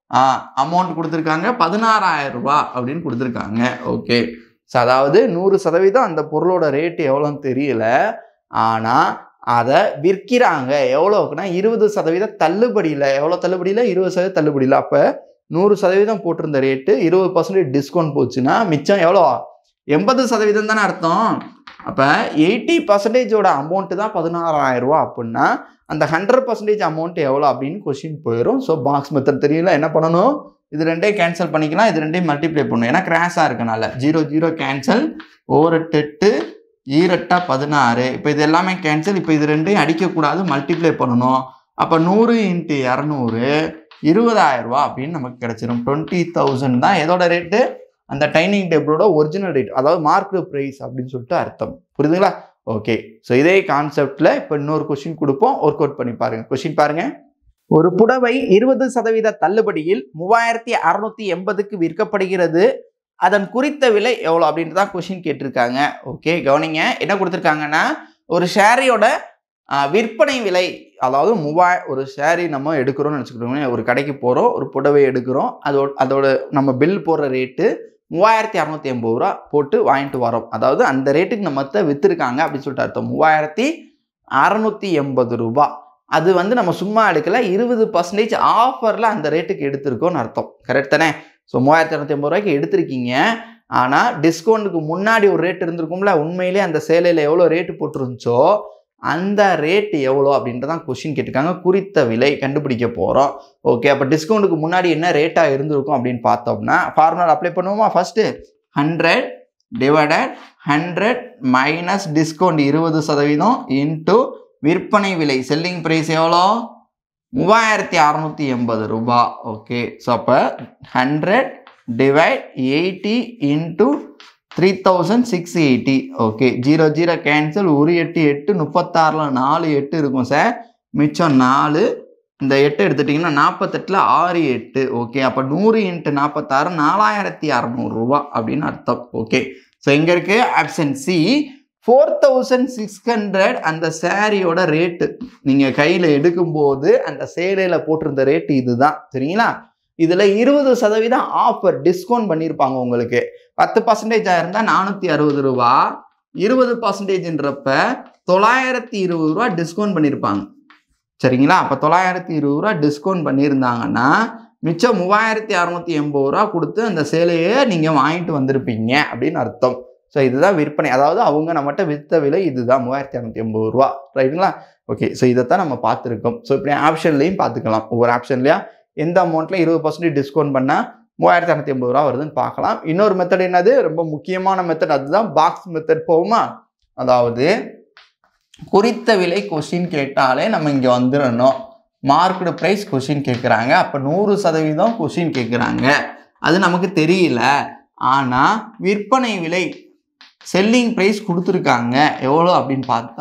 amount கொடுத்துருக்காங்க 16,000 ரூபாய் அப்படின்னு கொடுத்துருக்காங்க. ஓகே, ஸோ அதாவது 100% அந்த பொருளோட ரேட்டு எவ்வளோன்னு தெரியல, ஆனால் அதை விற்கிறாங்க எவ்வளோக்குன்னா 20% தள்ளுபடியில். எவ்வளோ தள்ளுபடியில்? 20% தள்ளுபடியில். அப்போ 100% போட்டிருந்த ரேட்டு 20% டிஸ்கவுண்ட் போச்சுன்னா மிச்சம் எவ்வளோ? 80% தானே அர்த்தம். அப்போ 80%ஓட அமௌண்ட்டு தான் 16,000 ரூபா அப்படின்னா அந்த 100% அமௌண்ட் எவ்வளோ அப்படின்னு கொஸ்டின் போயிடும். ஸோ பாக்ஸ் மெத்தட் தெரியல, என்ன பண்ணணும்? இது ரெண்டையும் கேன்சல் பண்ணிக்கலாம், இது ரெண்டையும் மல்டிப்ளை பண்ணணும். ஏன்னா கிராஸாக இருக்கனால 0 0 கேன்சல், 1 8 8 16. இப்போ இது எல்லாமே கேன்சல். இப்போ இது ரெண்டையும் அடிக்கக்கூடாது, மல்டிப்ளை பண்ணணும். அப்போ 100 × 200 20,000 ரூபா அப்படின்னு நமக்கு கிடைச்சிடும். 20,000 தான் எதோட ரேட்டு? அந்த டைனிங் டேபிளோட ஒரிஜினல் ரேட், அதாவது மார்க்டு ப்ரைஸ் அப்படின்னு சொல்லிட்டு அர்த்தம். புரியுதுங்களா? ஓகே, ஸோ இதே கான்செப்டில் இப்போ இன்னொரு கொஸ்டின் கொடுப்போம், ஒர்க் அவுட் பண்ணி பாருங்க. கொஸ்டின் பாருங்க. ஒரு புடவை 20% தள்ளுபடியில் 3680க்கு விற்கப்படுகிறது. அதன் குறித்த விலை எவ்வளோ அப்படின்ட்டு தான் கொஸ்டின் கேட்டிருக்காங்க. ஓகே, கவனிங்க. என்ன கொடுத்துருக்காங்கன்னா ஒரு ஷேரியோட விற்பனை விலை, அதாவது ஒரு ஷேரி நம்ம எடுக்கிறோம்னு நினச்சிக்கிட்டோம். ஒரு கடைக்கு போகிறோம், ஒரு புடவை எடுக்கிறோம், அதோட நம்ம பில் போடுற ரேட்டு 3680 ரூபா போட்டு வாங்கிட்டு வரோம். அதாவது அந்த ரேட்டுக்கு நம்ம விற்றுருக்காங்க அப்படின்னு சொல்லிட்டு அர்த்தம். 3680 ரூபா. அது வந்து நம்ம சும்மா எடுக்கல, 20% ஆஃபரில் அந்த ரேட்டுக்கு எடுத்திருக்கோம்னு அர்த்தம். கரெக்ட் தானே? ஸோ 3680 ரூபாய்க்கு எடுத்திருக்கீங்க, ஆனால் டிஸ்கவுண்ட்டுக்கு முன்னாடி ஒரு ரேட் இருந்திருக்கும்ல, உண்மையிலே அந்த சேலையில் எவ்வளோ ரேட்டு போட்டுருந்துச்சோ அந்த ரேட்டு எவ்வளோ அப்படின்றதான் கொஸ்டின் கேட்டிருக்காங்க. குறித்த விலை கண்டுபிடிக்க போகிறோம். ஓகே, அப்போ டிஸ்கவுண்ட்டுக்கு முன்னாடி என்ன ரேட்டாக இருந்திருக்கும் அப்படின்னு பார்த்தோம்னா ஃபார்முலா அப்ளை பண்ணுவோமா? ஃபஸ்ட்டு 100 / 100 மைனஸ் டிஸ்கவுண்ட் 20% இன்ட்டு விற்பனை விலை செல்லிங் ப்ரைஸ் எவ்வளோ? 3680 ரூபா. ஓகே, ஸோ அப்போ 100 / 80 இன்ட்டு 3680. ஓகே, 0 0 கேன்சல், 1 8 8 36ல் 4 8 இருக்கும் சார், மிச்சம் 4. இந்த 8 எடுத்துட்டிங்கன்னா 48ல் 6 8. ஓகே, அப்போ 100 × 46 4600 ரூபா அப்படின்னு அர்த்தம். ஓகே, ஸோ எங்கே இருக்குது? ஆப்ஷன் சி 4600 அந்த சேரீயோட ரேட்டு. நீங்கள் கையில் எடுக்கும்போது அந்த சேலையில் போட்டிருந்த ரேட்டு இதுதான். சரிங்களா? இதில் 20% ஆஃபர் டிஸ்கவுண்ட் பண்ணியிருப்பாங்க. உங்களுக்கு 10% இருந்தால் 460 ரூபா, 20%ன்றப்ப 920 ரூபா டிஸ்கவுண்ட் பண்ணியிருப்பாங்க. சரிங்களா? அப்போ 920 ரூபா டிஸ்கவுண்ட் பண்ணியிருந்தாங்கன்னா மிச்சம் 3680 ரூபா கொடுத்து அந்த சேலையை நீங்கள் வாங்கிட்டு வந்திருப்பீங்க அப்படின்னு அர்த்தம். ஸோ இதுதான் விற்பனை, அதாவது அவங்க நம்மகிட்ட விற்ற விலை இதுதான் 3680 ரூபா. ரைட்டுங்களா? ஓகே, ஸோ இதைத்தான் நம்ம பார்த்துருக்கோம். ஸோ இப்படி ஆப்ஷன்லையும் பார்த்துக்கலாம். ஒவ்வொரு ஆப்ஷன்லையா எந்த அமௌண்ட்டில் 20% டிஸ்கவுண்ட் பண்ணால் 3680 ரூபா வருதுன்னு பார்க்கலாம். இன்னொரு மெத்தட் என்னது? ரொம்ப முக்கியமான மெத்தட், அதுதான் பாக்ஸ் மெத்தட். போகுமா? அதாவது குறித்த விலை கொஸ்டின் கேட்டாலே நம்ம இங்கே வந்துடணும். மார்க்டு ப்ரைஸ் கொஸ்டின் கேட்குறாங்க, அப்போ 100% கொஸ்டின் கேட்குறாங்க, அது நமக்கு தெரியல. ஆனால் விற்பனை விலை செல்லிங் ப்ரைஸ் கொடுத்துருக்காங்க எவ்வளோ அப்படின்னு பார்த்தா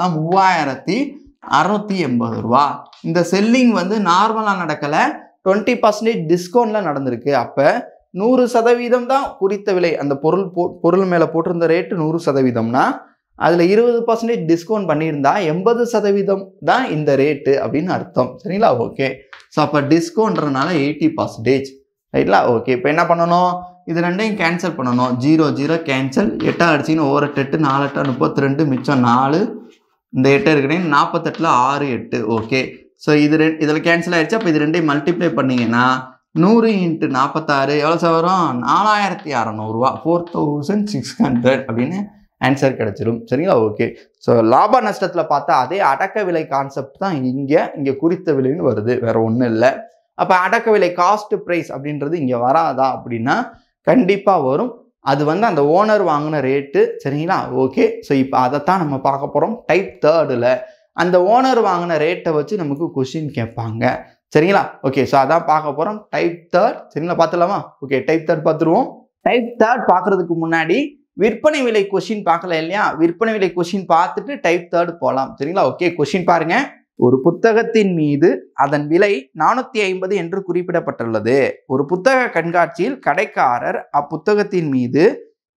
3680 ரூபா. இந்த செல்லிங் வந்து நார்மலாக நடக்கலை, 20% டிஸ்கவுண்ட்டில் நடந்திருக்கு. அப்போ 100% தான் குறித்த விலை. அந்த பொருள் மேலே போட்டிருந்த ரேட்டு 100%னா அதில் 20% டிஸ்கவுண்ட் பண்ணியிருந்தா 80% தான் இந்த ரேட்டு அப்படின்னு அர்த்தம். சரிங்களா? ஓகே, ஸோ அப்போ டிஸ்கவுண்ட்றனால 80%. ரைட்லா? ஓகே, இப்போ என்ன பண்ணணும்? இது ரெண்டையும் கேன்சல் பண்ணணும். 0 0 கேன்சல், 8 அடிச்சிங்கன்னா 1 8 4 8 32, மிச்சம் 4. இந்த 8 இருக்கிறீங்க 48ல் 6 8. ஓகே, ஸோ இதில் கேன்சல் ஆகிடுச்சு. அப்போ இது ரெண்டையும் மல்டிப்ளை பண்ணிங்கன்னா 100 × 46 எவ்வளோ சார் வரும்? 4600 ரூபா, 4600 அப்படின்னு ஆன்சர் கிடைச்சிடும். சரிங்களா? ஓகே, ஸோ லாப நஷ்டத்தில் பார்த்தா அதே அடக்க விலை கான்செப்ட் தான் இங்கே குறித்த விலைன்னு வருது, வேற ஒன்றும் இல்லை. அப்போ அடக்க விலை காஸ்ட் ப்ரைஸ் அப்படின்றது இங்கே வராதா அப்படின்னா கண்டிப்பாக வரும். அது வந்து அந்த ஓனர் வாங்கின ரேட்டு. சரிங்களா? ஓகே, ஸோ இப்போ அதைத்தான் நம்ம பார்க்க போகிறோம். டைப் 3ல் அந்த ஓனர் வாங்கின ரேட்டை வச்சு நமக்கு கொஸ்டின் கேட்பாங்க. சரிங்களா? ஓகே, ஸோ அதான் பார்க்க போகிறோம். டைப் 3. சரிங்களா? பார்த்துலாமா? ஓகே, டைப் 3 பார்த்துருவோம். டைப் 3 பார்க்குறதுக்கு முன்னாடி விற்பனை விலை கொஸ்டின் பார்க்கல இல்லையா? விற்பனை விலை கொஸ்டின் பார்த்துட்டு டைப் 3 போகலாம். சரிங்களா? ஓகே, கொஸ்டின் பாருங்க. ஒரு புத்தகத்தின் மீது அதன் விலை 450 என்று குறிப்பிடப்பட்டுள்ளது. ஒரு புத்தக கண்காட்சியில் கடைக்காரர் அப்புத்தகத்தின் மீது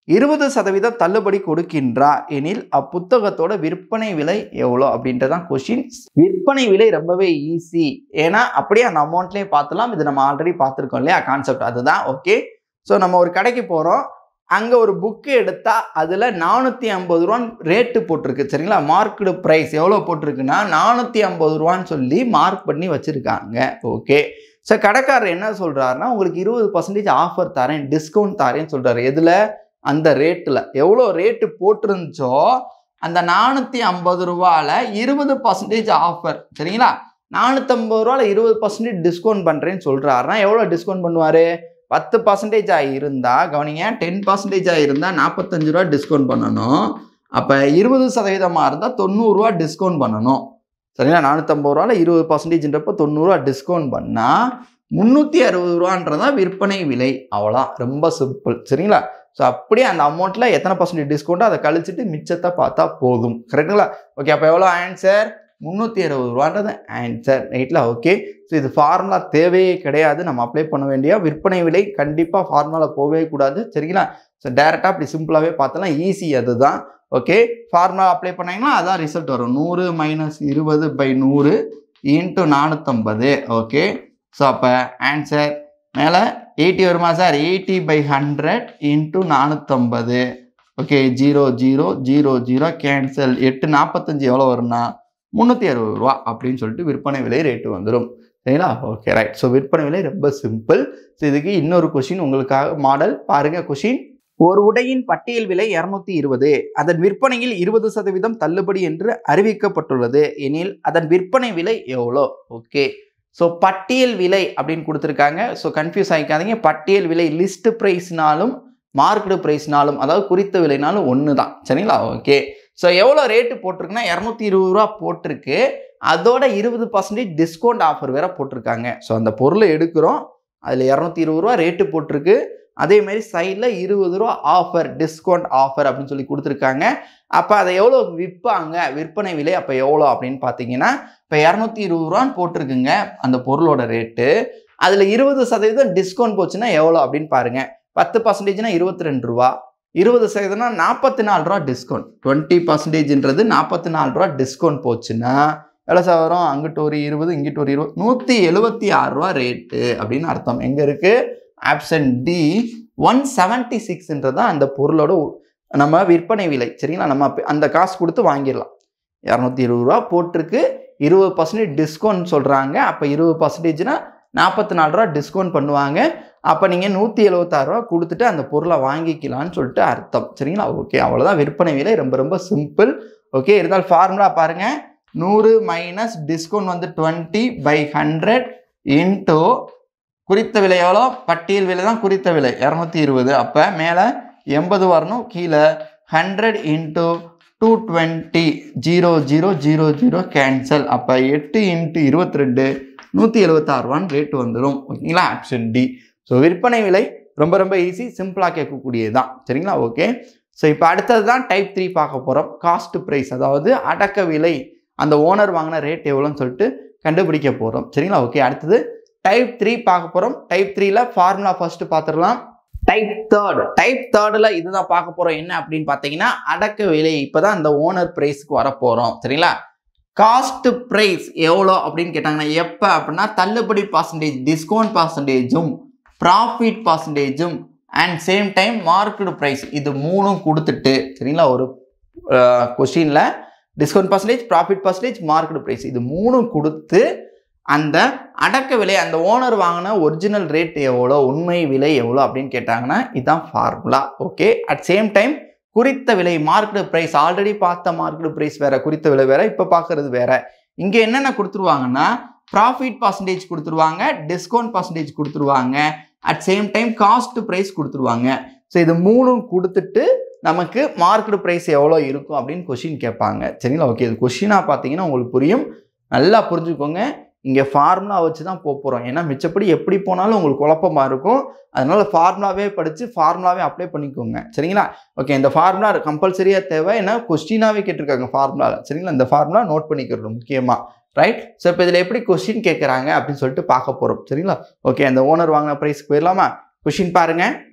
20% தள்ளுபடி கொடுக்கின்றார் எனில் அப்புத்தகத்தோட விற்பனை விலை எவ்வளோ அப்படின்றதான் கொஸ்டின். விற்பனை விலை ரொம்பவே ஈஸி, ஏன்னா அப்படியே அந்த அமௌண்ட்லேயே பார்த்துலாம். இது நம்ம ஆல்ரெடி பார்த்துருக்கோம் இல்லையா கான்செப்ட், அதுதான். ஓகே, ஸோ நம்ம ஒரு கடைக்கு போகிறோம், அங்கே ஒரு புக்கு எடுத்தால் அதில் 450 ரூபான்னு ரேட்டு போட்டிருக்கு சரிங்களா. மார்க்கெட் ப்ரைஸ் எவ்வளோ போட்டிருக்குன்னா 450 ரூபான்னு சொல்லி மார்க் பண்ணி வச்சுருக்காங்க. ஓகே, ஸோ கடைக்காரர் என்ன சொல்கிறாருன்னா உங்களுக்கு 20% ஆஃபர் தரேன், டிஸ்கவுண்ட் தரேன்னு சொல்கிறாரு. எதில்? அந்த ரேட்டில் எவ்வளோ ரேட்டு போட்டிருந்துச்சோ அந்த 450 ரூபாயில் 20% ஆஃபர் சரிங்களா. 450 ரூபாயில் 20% டிஸ்கவுண்ட் பண்ணுறேன்னு சொல்கிறாருன்னா எவ்வளோ டிஸ்கவுண்ட் பண்ணுவார்? 10% இருந்தால் கவனிங்க, 10% இருந்தால் 45 ரூபா டிஸ்கவுண்ட் பண்ணணும். அப்போ 20% இருந்தால் 90 ரூபா டிஸ்கவுண்ட் பண்ணணும் சரிங்களா. 450 ரூபாயில் 20%ன்றப்போ 90 ரூபா டிஸ்கவுண்ட் பண்ணால் 360 ரூபான்றதான் விற்பனை விலை. அவ்வளோதான், ரொம்ப சிம்பிள் சரிங்களா. ஸோ அப்படியே அந்த அமௌண்ட்டில் எத்தனை % டிஸ்கவுண்ட்டோ அதை கழிச்சிட்டு மிச்சத்தை பார்த்தா போதும். கரெக்டுங்களா? ஓகே, அப்போ எவ்வளோ ஆன்சர்? 360 ரூபான்றது ஆன்சர். ரைட்டில்? ஓகே, ஸோ இது ஃபார்முலா தேவையே கிடையாது, நம்ம அப்ளை பண்ண வேண்டிய விற்பனை விலை கண்டிப்பாக ஃபார்முலா போகவே கூடாது சரிங்களா. ஸோ டேரெக்டாக அப்படி சிம்பிளாகவே பார்த்தலாம், ஈஸி அதுதான். ஓகே, ஃபார்முலா அப்ளை பண்ணீங்கன்னா அதான் ரிசல்ட் வரும். 100 - 20/100 × 450. ஓகே, ஸோ அப்போ ஆன்சர் மேலே 80 வருமா சார்? 80/100 × 450. Okay, 0 0 0 0 cancel. 8 45 எவ்வளோ வரும்னா 360 ரூபா அப்படின்னு சொல்லிட்டு விற்பனை விலை ரேட்டு வந்துடும் சரிங்களா. Okay, right. ஸோ விற்பனை விலை ரொம்ப சிம்பிள். ஸோ இதுக்கு இன்னொரு கொஷின் உங்களுக்காக மாடல் பாருங்க. கொஷின்: ஒரு உடையின் பட்டியல் விலை 220, அதன் விற்பனையில் 20% தள்ளுபடி என்று அறிவிக்கப்பட்டுள்ளது எனில் அதன் விற்பனை விலை எவ்வளோ? ஓகே, ஸோ பட்டியல் விலை அப்படின்னு கொடுத்துருக்காங்க. ஸோ கன்ஃபியூஸ் ஆகிக்காதீங்க. பட்டியல் விலை லிஸ்ட் ப்ரைஸ்னாலும் மார்க்கெட் ப்ரைஸ்னாலும் அதாவது குறித்த விலைனாலும் ஒன்று தான் சரிங்களா. ஓகே, ஸோ எவ்வளோ ரேட்டு போட்டிருக்குன்னா 220 ரூபா போட்டிருக்கு, அதோட 20% டிஸ்கவுண்ட் ஆஃபர் வேற போட்டிருக்காங்க. ஸோ அந்த பொருளை எடுக்கிறோம், அதில் 220 ரூபா ரேட்டு போட்டிருக்கு, அதேமாரி சைடில் 20 ரூபா ஆஃபர், டிஸ்கவுண்ட் ஆஃபர் அப்படின்னு சொல்லி கொடுத்துருக்காங்க. அப்போ அதை எவ்வளோ விற்பாங்க, விற்பனை விலை அப்போ எவ்வளோ அப்படின்னு பார்த்தீங்கன்னா இப்போ 220 ரூபான்னு போட்டிருக்குங்க அந்த பொருளோட ரேட்டு, அதில் 20% டிஸ்கவுண்ட் போச்சுன்னா எவ்வளோ அப்படின்னு பாருங்க. 10%னா 22 ரூபா, 20%னா 44 ரூபா டிஸ்கவுண்ட். 20%ன்றது 44 ரூபா டிஸ்கவுண்ட் போச்சுன்னா எவ்வளோ சார் வரும்? அங்கிட்டு ஒரு 20, இங்கிட்டு ஒரு 20, 176 ரூபா ரேட்டு அப்படின்னு அர்த்தம். எங்கே இருக்குது? ஆப்ஷன் டி 176ன்றது அந்த பொருளோட நம்ம விற்பனை விலை சரிங்களா. நம்ம அந்த காசு கொடுத்து வாங்கிடலாம். 220 ரூபா போட்டிருக்கு, 20% டிஸ்கவுண்ட் சொல்கிறாங்க. அப்போ 20%னா 44 ரூபா டிஸ்கவுண்ட் பண்ணுவாங்க. அப்போ நீங்கள் 176 ரூபா கொடுத்துட்டு அந்த பொருளை வாங்கிக்கலான்னு சொல்லிட்டு அர்த்தம் சரிங்களா. ஓகே, அவ்வளோதான் விற்பனை விலை, ரொம்ப ரொம்ப சிம்பிள். ஓகே, இருந்தாலும் ஃபார்முலா பாருங்கள். 100 மைனஸ் டிஸ்கவுண்ட் வந்து 20/100 இன்டூ குறித்த விலை எவ்வளோ? பட்டியல் விலை தான் குறித்த விலை 220. அப்போ மேலே 80 வரணும், கீழே 100 இன்டூ 220 0 0 0 0 கேன்சல். அப்போ 8 × 22 176 ரூபான்னு ரேட்டு வந்துடும். ஓகேங்களா, ஆப்ஷன் டி. ஸோ விற்பனை விலை ரொம்ப ரொம்ப ஈஸி, சிம்பிளாக கேட்கக்கூடியது தான் சரிங்களா. ஓகே, ஸோ இப்போ அடுத்தது தான் டைப் 3 பார்க்க போகிறோம். காஸ்ட் ப்ரைஸ், அதாவது அடக்க விலை, அந்த ஓனர் வாங்கின ரேட் எவ்வளோன்னு சொல்லிட்டு கண்டுபிடிக்க போகிறோம் சரிங்களா. ஓகே, அடுத்தது டைப் 3 பார்க்க போகிறோம். டைப் 3ல ஃபார்முலா ஃபர்ஸ்ட் பார்த்துடலாம். டைப் தேர்டில் இதுதான் பார்க்க போகிறோம். என்ன அப்படின்னு பார்த்தீங்கன்னா அடக்க விலை. இப்போ தான் அந்த ஓனர் ப்ரைஸ்க்கு வர போகிறோம் சரிங்களா. காஸ்ட் ப்ரைஸ் எவ்வளோ அப்படின்னு கேட்டாங்கன்னா எப்போ அப்படின்னா தள்ளுபடி பர்சன்டேஜ், டிஸ்கவுண்ட் பர்சன்டேஜும், ப்ராஃபிட் பர்சன்டேஜும் and same time market price, இது மூணும் கொடுத்துட்டு சரிங்களா. ஒரு கொஸ்டினில் discount percentage, profit percentage, market price இது மூணும் கொடுத்து அந்த அடக்க விலை, அந்த ஓனர் வாங்கின ஒரிஜினல் ரேட் எவ்வளோ, உண்மை விலை எவ்வளோ அப்படின்னு கேட்டாங்கன்னா இதுதான் formula. Okay, at same time குறித்த விலை, மார்க்கெட் ப்ரைஸ், ஆல்ரெடி பார்த்த மார்க்கெட் ப்ரைஸ் வேற, குறித்த விலை வேற, இப்போ பார்க்கறது வேற. இங்கே என்னென்ன கொடுத்துருவாங்கன்னா ப்ராஃபிட் பர்சன்டேஜ் கொடுத்துருவாங்க, டிஸ்கவுண்ட் பர்சன்டேஜ் கொடுத்துருவாங்க, at same time cost price கொடுத்துருவாங்க. ஸோ இது மூணும் கொடுத்துட்டு நமக்கு மார்க்கெட் ப்ரைஸ் எவ்வளோ இருக்கும் அப்படின்னு கொஷின் கேட்பாங்க சரிங்களா. ஓகே, இது கொஷினாக பார்த்தீங்கன்னா உங்களுக்கு புரியும், நல்லா புரிஞ்சுக்கோங்க. இங்கே ஃபார்முலா வச்சு தான் போகிறோம், ஏன்னா மிச்சப்படி எப்படி போனாலும் உங்களுக்கு குழப்பமாக இருக்கும். அதனால ஃபார்முலாவே படித்து ஃபார்முலாவே அப்ளை பண்ணிக்கோங்க சரிங்களா. ஓகே, இந்த ஃபார்முலா கம்பல்சரியாக தேவை, ஏன்னா கொஸ்டினாகவே கேட்டிருக்காங்க ஃபார்முலாவில் சரிங்களா. இந்த ஃபார்முலா நோட் பண்ணிக்கிறது முக்கியமாக. ரைட், ஸோ இப்போ இதில் எப்படி கொஸ்டின் கேட்குறாங்க அப்படின்னு சொல்லிட்டு பார்க்க போகிறோம் சரிங்களா. ஓகே, அந்த ஓனர் வாங்கின ப்ரைஸ்க்கு போயிடலாமா? கொஸ்டின் பாருங்க.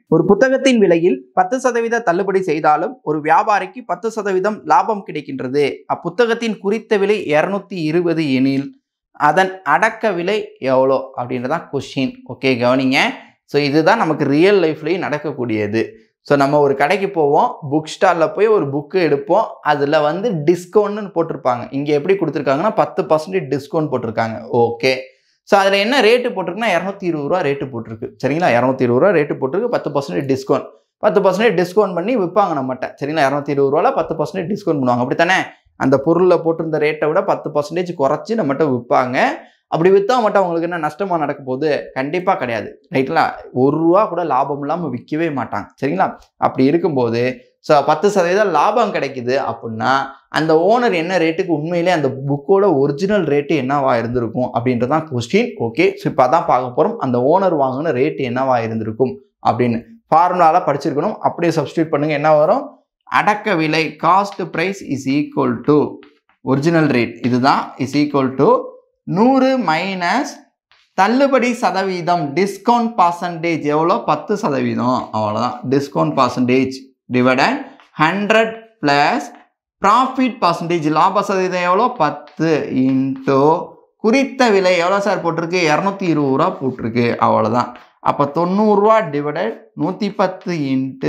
ஒரு புத்தகத்தின் விலையில் 10% தள்ளுபடி செய்தாலும் ஒரு வியாபாரிக்கு 10% லாபம் கிடைக்கின்றது. அப்புத்தகத்தின் குறித்த விலை 220 எனில் அதன் அடக்க விலை எவ்வளோ அப்படின்றதான் கொஸ்டின். ஓகே, கவனிங்க. ஸோ இதுதான் நமக்கு ரியல் லைஃப்லேயும் நடக்கக்கூடியது. ஸோ நம்ம ஒரு கடைக்கு போவோம், புக் ஸ்டாலில் போய் ஒரு புக்கு எடுப்போம், அதில் வந்து டிஸ்கவுண்ட்னு போட்டிருப்பாங்க. இங்கே எப்படி கொடுத்துருக்காங்கன்னா 10% டிஸ்கவுண்ட் போட்டிருக்காங்க. ஓகே, ஸோ அதில் என்ன ரேட்டு போட்டிருக்குன்னா 220 ரூபா ரேட்டு போட்டிருக்கு. சரிங்களா, 220 ரூபா ரேட்டு போட்டிருக்கு. 10% டிஸ்கவுண்ட், 10% டிஸ்கவுண்ட் பண்ணி விற்பாங்க நம்மகிட்ட. சரிங்களா, 220 ரூபாவில் 10% டிஸ்கவுண்ட் பண்ணுவாங்க. அப்படித்தானே, அந்த பொருளில் போட்டிருந்த ரேட்டை விட 10% குறைச்சி நம்மகிட்ட விற்பாங்க. அப்படி விற்றா மட்டும் அவங்களுக்கு என்ன நஷ்டமாக நடக்க போகுது? கண்டிப்பாக கிடையாது. ரைட்டுங்களா, 1 ரூபா கூட லாபம் இல்லாமல் விற்கவே மாட்டாங்க. சரிங்களா, அப்படி இருக்கும்போது ஸோ 10% லாபம் கிடைக்குது அப்படின்னா அந்த ஓனர் என்ன ரேட்டுக்கு உண்மையிலே அந்த புக்கோட ஒரிஜினல் ரேட்டு என்னவா இருந்திருக்கும் அப்படின்றதான் கொஸ்டின். ஓகே, ஸோ இப்போ அதான் பார்க்க போகிறோம். அந்த ஓனர் வாங்கின ரேட்டு என்னவா இருந்திருக்கும் அப்படின்னு ஃபார்முலாவில் படிச்சிருக்கணும். அப்படியே சப்ஸ்டியூட் பண்ணுங்கள். என்ன வரும்? அடக்க விலை, cost price is equal to original rate, இதுதான் இஸ் ஈக்குவல் டு 100 மைனஸ் தள்ளுபடி சதவீதம், டிஸ்கவுண்ட் பர்சன்டேஜ் எவ்வளோ? 10%. அவ்வளோதான், discount percentage divided 100 plus profit percentage, லாப சதவீதம் எவ்வளோ? 10 இன்ட்டு குறித்த விலை எவ்வளோ சார் போட்டிருக்கு? 220 ரூபா போட்டிருக்கு. அவ்வளோதான். அப்போ 90 ரூபா டிவைடட் 110 இன்ட்டு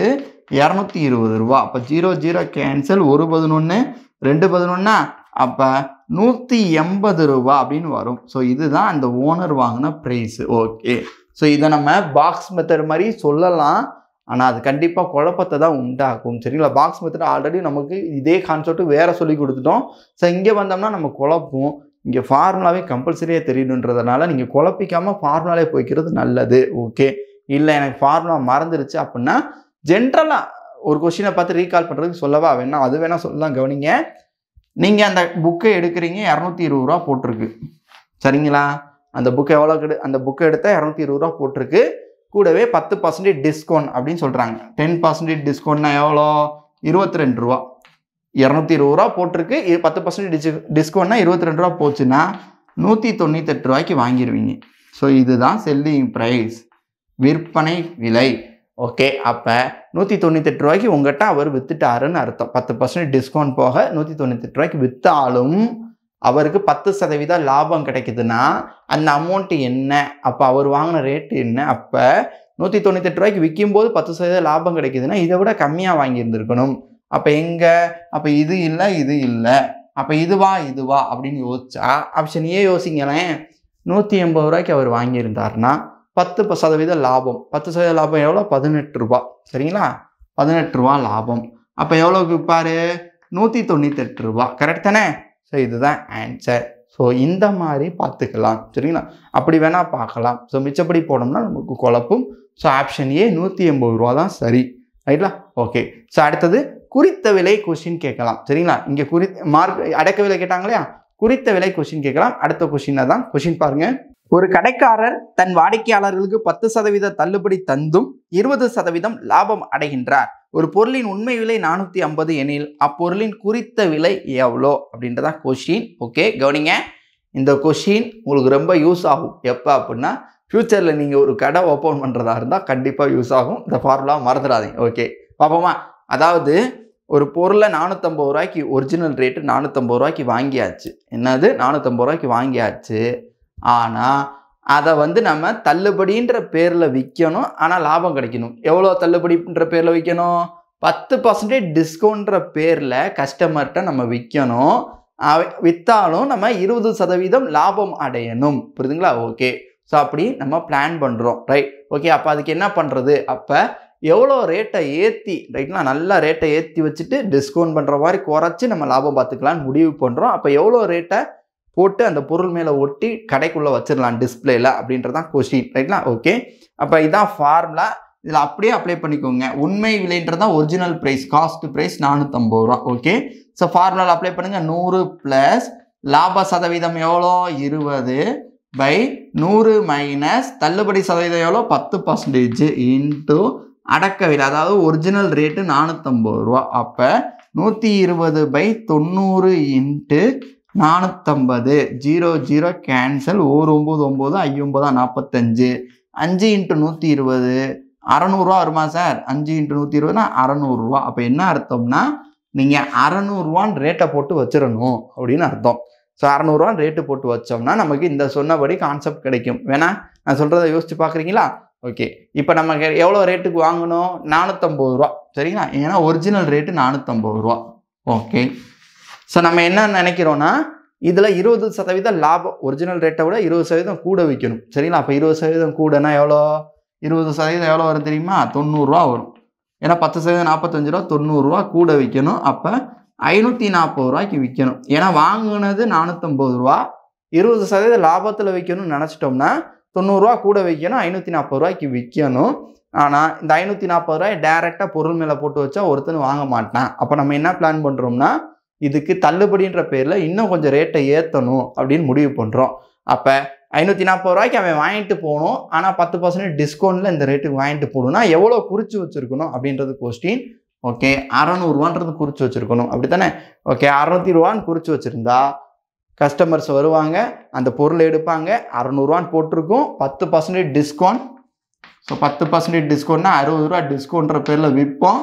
220 ரூபா. அப்போ 0 0 கேன்சல், 1 11 2 11, அப்போ 180 ரூபா அப்படின்னு வரும். ஸோ இதுதான் அந்த ஓனர் வாங்கின ப்ரைஸு. ஓகே, ஸோ இதை நம்ம பாக்ஸ் மெத்தட் மாதிரி சொல்லலாம், ஆனால் அது கண்டிப்பாக குழப்பத்தை தான் உண்டாக்கும். சரிங்களா, பாக்ஸ் மெத்தட் ஆல்ரெடி நமக்கு இதே கான்செப்ட் வேறு சொல்லி கொடுத்துட்டோம். ஸோ இங்கே வந்தோம்னா நம்ம குழப்பம். இங்கே ஃபார்முலாவே கம்பல்சரியாக தெரியணுன்றதுனால நீங்கள் குழப்பிக்காமல் ஃபார்முலாவே போய்க்கிறது நல்லது. ஓகே, இல்லை எனக்கு ஃபார்முலா மறந்துருச்சு அப்படின்னா ஜென்ரலாக ஒரு கொஸ்டினை பார்த்து ரீகால் பண்ணுறதுக்கு சொல்லவா வேணா, அது வேணால் சொல்லலாம். கவனிங்க, நீங்கள் அந்த புக்கை எடுக்கிறீங்க, 220 ரூபா போட்டிருக்கு. சரிங்களா, அந்த புக்கு எவ்வளோ அந்த புக்கை எடுத்தால் 220 ரூபா போட்டிருக்கு. கூடவே 10% டிஸ்கவுண்ட் அப்படின்னு சொல்கிறாங்க. 10% டிஸ்கவுண்ட்னா எவ்வளோ? 22 ரூபா. 220 ரூபா போட்டிருக்கு, 10% டிஸ்கவுண்ட்னா 22 ரூபா போச்சுன்னா 198 ரூபாய்க்கு வாங்கிடுவீங்க. ஸோ இதுதான் செல்லிங் ப்ரைஸ், விற்பனை விலை. ஓகே, அப்போ 198 ரூபாய்க்கு உங்கள்கிட்ட அவர் விற்றுட்டாருன்னு அர்த்தம். 10% டிஸ்கவுண்ட் போக 198 ரூபாய்க்கு விற்றாலும் அவருக்கு 10% லாபம் கிடைக்குதுன்னா அந்த அமௌண்ட்டு என்ன? அப்போ அவர் வாங்கின ரேட்டு என்ன? அப்போ 198 ரூபாய்க்கு விற்கும்போது 10% லாபம் கிடைக்குதுன்னா இதை விட கம்மியாக வாங்கியிருந்துருக்கணும். அப்போ எங்கே? அப்போ இது இல்லை, இது இல்லை, அப்போ இதுவா இதுவா அப்படின்னு யோசிச்சா ஆப்ஷன் ஏ யோசிங்களேன். 180 ரூபாய்க்கு அவர் வாங்கியிருந்தாருன்னா 10% லாபம். 10% லாபம் எவ்வளோ? 18 ரூபா. சரிங்களா, 18 ரூபா லாபம். அப்போ எவ்வளோக்கு விற்பார்? 198 ரூபா. கரெக்ட் தானே? ஸோ இதுதான் ஆன்சர். ஸோ இந்த மாதிரி பார்த்துக்கலாம். சரிங்களா, அப்படி வேணால் பார்க்கலாம். ஸோ மிச்சப்படி போனோம்னா நமக்கு குழப்பம். ஸோ ஆப்ஷன் ஏ 180 ரூபா தான் சரி. ரைட்டா? ஓகே, ஸோ அடுத்தது குறித்த விலை கொஸ்டின் கேட்கலாம். சரிங்களா, இங்கே மார்க் அடக்க விலை கேட்டாங்க இல்லையா, குறித்த விலை கொஸ்டின் கேட்கலாம். அடுத்த கொஸ்டினை தான் கொஸ்டின் பாருங்க. ஒரு கடைக்காரர் தன் வாடிக்கையாளர்களுக்கு 10% தள்ளுபடி தந்தும் 20% லாபம் அடைகின்றார். ஒரு பொருளின் உண்மை விலை 450 எனில் அப்பொருளின் குறித்த விலை எவ்வளோ அப்படின்றதான் கொஸ்டின். ஓகே, கவனிங்க, இந்த கொஸ்டின் உங்களுக்கு ரொம்ப யூஸ் ஆகும். எப்போ அப்படின்னா ஃப்யூச்சரில் நீங்கள் ஒரு கடை ஓப்பன் பண்ணுறதா இருந்தால் கண்டிப்பாக யூஸ் ஆகும். இந்த ஃபார்முலா மறந்துடாதீங்க. ஓகே, பார்ப்போமா? அதாவது ஒரு பொருளை 450 ரூபாய்க்கு ஒரிஜினல் ரேட்டு 450 ரூபாய்க்கு வாங்கியாச்சு. என்னது? 450 ரூபாய்க்கு வாங்கியாச்சு. ஆனால் அதை வந்து நம்ம தள்ளுபடின்ற பேரில் விற்கணும், ஆனால் லாபம் கிடைக்கணும். எவ்வளோ தள்ளுபடின்ற பேரில் விற்கணும்? 10% டிஸ்கவுண்ட்ற பேரில் கஸ்டமர்கிட்ட நம்ம விற்கணும். விற்றாலும் நம்ம 20% லாபம் அடையணும். புரியுதுங்களா? ஓகே, ஸோ அப்படி நம்ம பிளான் பண்ணுறோம். ரைட்? ஓகே, அப்போ அதுக்கு என்ன பண்ணுறது? அப்போ எவ்வளோ ரேட்டை ஏற்றி, ரைட்னா நல்லா ரேட்டை ஏற்றி வச்சுட்டு டிஸ்கவுண்ட் பண்ணுற மாதிரி குறைச்சி நம்ம லாபம் பார்த்துக்கலான்னு முடிவு பண்ணுறோம். அப்போ எவ்வளோ ரேட்டை போட்டு அந்த பொருள் மேலே ஒட்டி கடைக்குள்ளே வச்சிடலாம் டிஸ்பிளேல அப்படின்றதான் கொஸ்டின். ரைட்னா? ஓகே, அப்போ இதான் ஃபார்முலா. இதில் அப்படியே அப்ளை பண்ணிக்கோங்க. உண்மை விலைன்றதான் ஒரிஜினல் ப்ரைஸ், காஸ்ட் ப்ரைஸ் 450 ரூபா. ஓகே, ஸோ ஃபார்முலாவில் அப்ளை பண்ணுங்கள். 100 ப்ளஸ் லாப சதவீதம் எவ்வளோ? 20 பை 100 மைனஸ் தள்ளுபடி சதவீதம் எவ்வளோ? 10% இன்ட்டு அடக்க விலை, அதாவது ஒரிஜினல் ரேட்டு 450 ரூபா. அப்போ 120 பை 90 இன்ட்டு 450, 0 0 கேன்சல், 1 9 9 5 9 45, 5 இன்ட்டு 120, 600 ரூபா வருமா சார்? 5 × 120 600 ரூபா. அப்போ என்ன அர்த்தம்னா நீங்கள் 600 ரூபான்னு ரேட்டை போட்டு வச்சிடணும் அப்படின்னு அர்த்தம். ஸோ 600 ரூபான்னு ரேட்டு போட்டு வச்சோம்னா நமக்கு இந்த சொன்னபடி கான்செப்ட் கிடைக்கும். வேணா நான் சொல்கிறத யோசிச்சு பார்க்குறீங்களா? ஓகே, இப்போ நமக்கு எவ்வளோ ரேட்டுக்கு வாங்கணும்? 450 ரூபா. சரிங்களா? ஏன்னா ஒரிஜினல் ரேட்டு 450 ரூபா. ஓகே, ஸோ நம்ம என்ன நினைக்கிறோன்னா இதில் 20% லாபம், ஒரிஜினல் ரேட்டை விட 20% கூட விற்கணும். சரிங்களா? அப்போ 20% கூடனா எவ்வளோ? 20% எவ்வளோ வரும் தெரியுமா? 90 ரூபா வரும். ஏன்னா 10% 45 ரூபா, 90 ரூபா கூட விற்கணும். அப்போ 540 ரூபாய்க்கு விற்கணும். ஏன்னா வாங்கினது 450 ரூபா, 20% லாபத்தில் விற்கணும்னு நினச்சிட்டோம்னா 90 ரூபா கூட விற்கணும், 540 ரூபாய்க்கு விற்கணும். ஆனால் இந்த 540 ரூபாய் டைரெக்டாக பொருள் மேலே போட்டு வச்சா ஒருத்தன் வாங்க மாட்டான். அப்போ நம்ம என்ன பிளான் பண்ணுறோம்னா இதுக்கு தள்ளுபடின்ற பேரில் இன்னும் கொஞ்சம் ரேட்டை ஏற்றணும் அப்படின்னு முடிவு பண்ணுறோம். அப்போ 540 ரூபாய்க்கு அவன் வாங்கிட்டு போகணும், ஆனால் 10% டிஸ்கவுண்ட்டில் இந்த ரேட்டுக்கு வாங்கிட்டு போகணும்னா எவ்வளோ குறித்து வச்சுருக்கணும் அப்படின்றது கொஸ்டின். ஓகே, 600 ரூபான்றது குறித்து வச்சுருக்கணும், அப்படி தானே? ஓகே, 600 ரூபான்னு குறித்து வச்சுருந்தா கஸ்டமர்ஸ் வருவாங்க, அந்த பொருளை எடுப்பாங்க. 600 ரூபான்னு போட்டிருக்கோம், 10% டிஸ்கவுண்ட். ஸோ 10% டிஸ்கவுண்ட்னா 60 ரூபா டிஸ்கவுண்ட்ற பேரில் விற்போம்,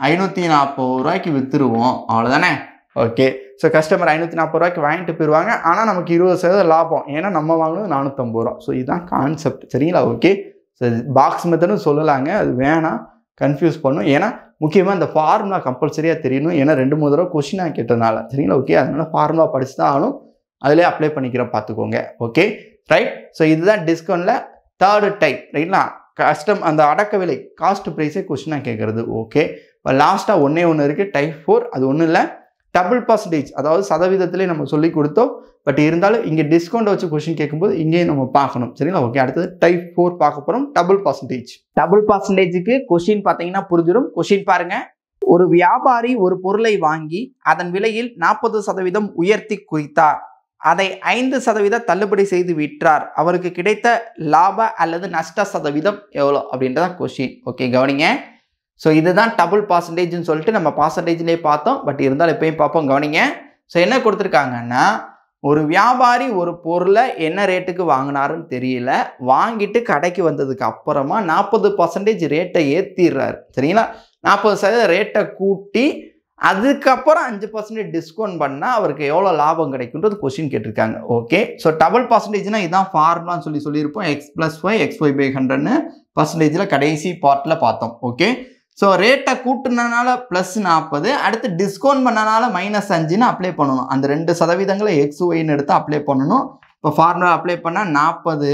540 ரூபாய்க்கு விற்றுருவோம், அவ்வளோதானே? ஓகே, ஸோ கஸ்டமர் 540 ரூபாய்க்கு வாங்கிட்டு போயிடுவாங்க. ஆனால் நமக்கு 20% லாபம், ஏன்னா நம்ம வாங்கினது 450 ரூபா. ஸோ இதுதான் கான்செப்ட். சரிங்களா? ஓகே, ஸோ பாக்ஸ் மெத்தடும் சொல்லலாங்க, அது வேணாம், கன்ஃபியூஸ் பண்ணும். ஏன்னா முக்கியமாக இந்த ஃபார்முலா கம்பல்சரியாக தெரியணும். ஏன்னா 2-3 தடவை கொஸ்டினாக கேட்டதுனால. சரிங்களா? ஓகே, அதனால் ஃபார்முலா படிச்சு தான் ஆகணும், அதிலே அப்ளை பண்ணிக்கிறோம், பார்த்துக்கோங்க. Okay, right. ஸோ இதுதான் டிஸ்கவுண்ட்டில் தேர்டு டைப். ரைட்ங்களா? அந்த அடக்க விலை காஸ்ட் ப்ரைஸே கொஸ்டினாக கேட்குறது. ஓகே, இப்போ லாஸ்ட்டாக ஒன்று இருக்குது, டைப் 4. அது ஒன்றும் இல்லை, டபுள் பர்சன்டேஜ், அதாவது சதவீதத்திலே நம்ம சொல்லி கொடுத்தோம். பட் இருந்தாலும் இங்கே டிஸ்கவுண்ட் வச்சு கொஸ்டின் கேட்கும்போது இங்கேயும் நம்ம பார்க்கணும். சரிங்களா? ஓகே, அடுத்தது டைப் 4 பார்க்க போகிறோம், டபுள் பர்சன்டேஜ். டபுள் பர்சன்டேஜுக்கு கொஸ்டின் பார்த்தீங்கன்னா புரிஞ்சிடும். கொஸ்டின் பாருங்க. ஒரு வியாபாரி ஒரு பொருளை வாங்கி அதன் விலையில் 40% உயர்த்தி குறித்தார். அதை 5% தள்ளுபடி செய்து விற்றார். அவருக்கு கிடைத்த லாப அல்லது நஷ்ட சதவீதம் எவ்வளோ அப்படின்றத கொஸ்டின். ஓகே, கவனிங்க. ஸோ இதுதான் டபுள் பர்சன்டேஜ்னு சொல்லிட்டு நம்ம பர்சன்டேஜ்லேயே பார்த்தோம். பட் இருந்தாலும் எப்பயும் பார்ப்போம், கவனிங்க. ஸோ என்ன கொடுத்துருக்காங்கன்னா, ஒரு வியாபாரி ஒரு பொருளை என்ன ரேட்டுக்கு வாங்கினாருன்னு தெரியல, வாங்கிட்டு கடைக்கு வந்ததுக்கு அப்புறமா 40% ரேட்டை ஏற்றிடுறாரு. சரிங்களா? 40% ரேட்டை கூட்டி அதுக்கப்புறம் 5% டிஸ்கவுண்ட் பண்ணால் அவருக்கு எவ்வளோ லாபம் கிடைக்குன்றது கொஸ்டின் கேட்டிருக்காங்க. ஓகே, ஸோ டபுள் பர்சன்டேஜ்னா இதுதான் ஃபார்முலான்னு சொல்லியிருப்போம். x+y xy/100ன்னு பர்சன்டேஜில் கடைசி பார்ட்டில் பார்த்தோம். ஓகே, ஸோ ரேட்டை கூட்டுனனால +40, அடுத்து டிஸ்கவுண்ட் பண்ணனால -5ன்னு அப்ளை பண்ணணும். அந்த 2% XYன்னு எடுத்து அப்ளை பண்ணணும். இப்போ ஃபார்முலா அப்ளை பண்ணால் 40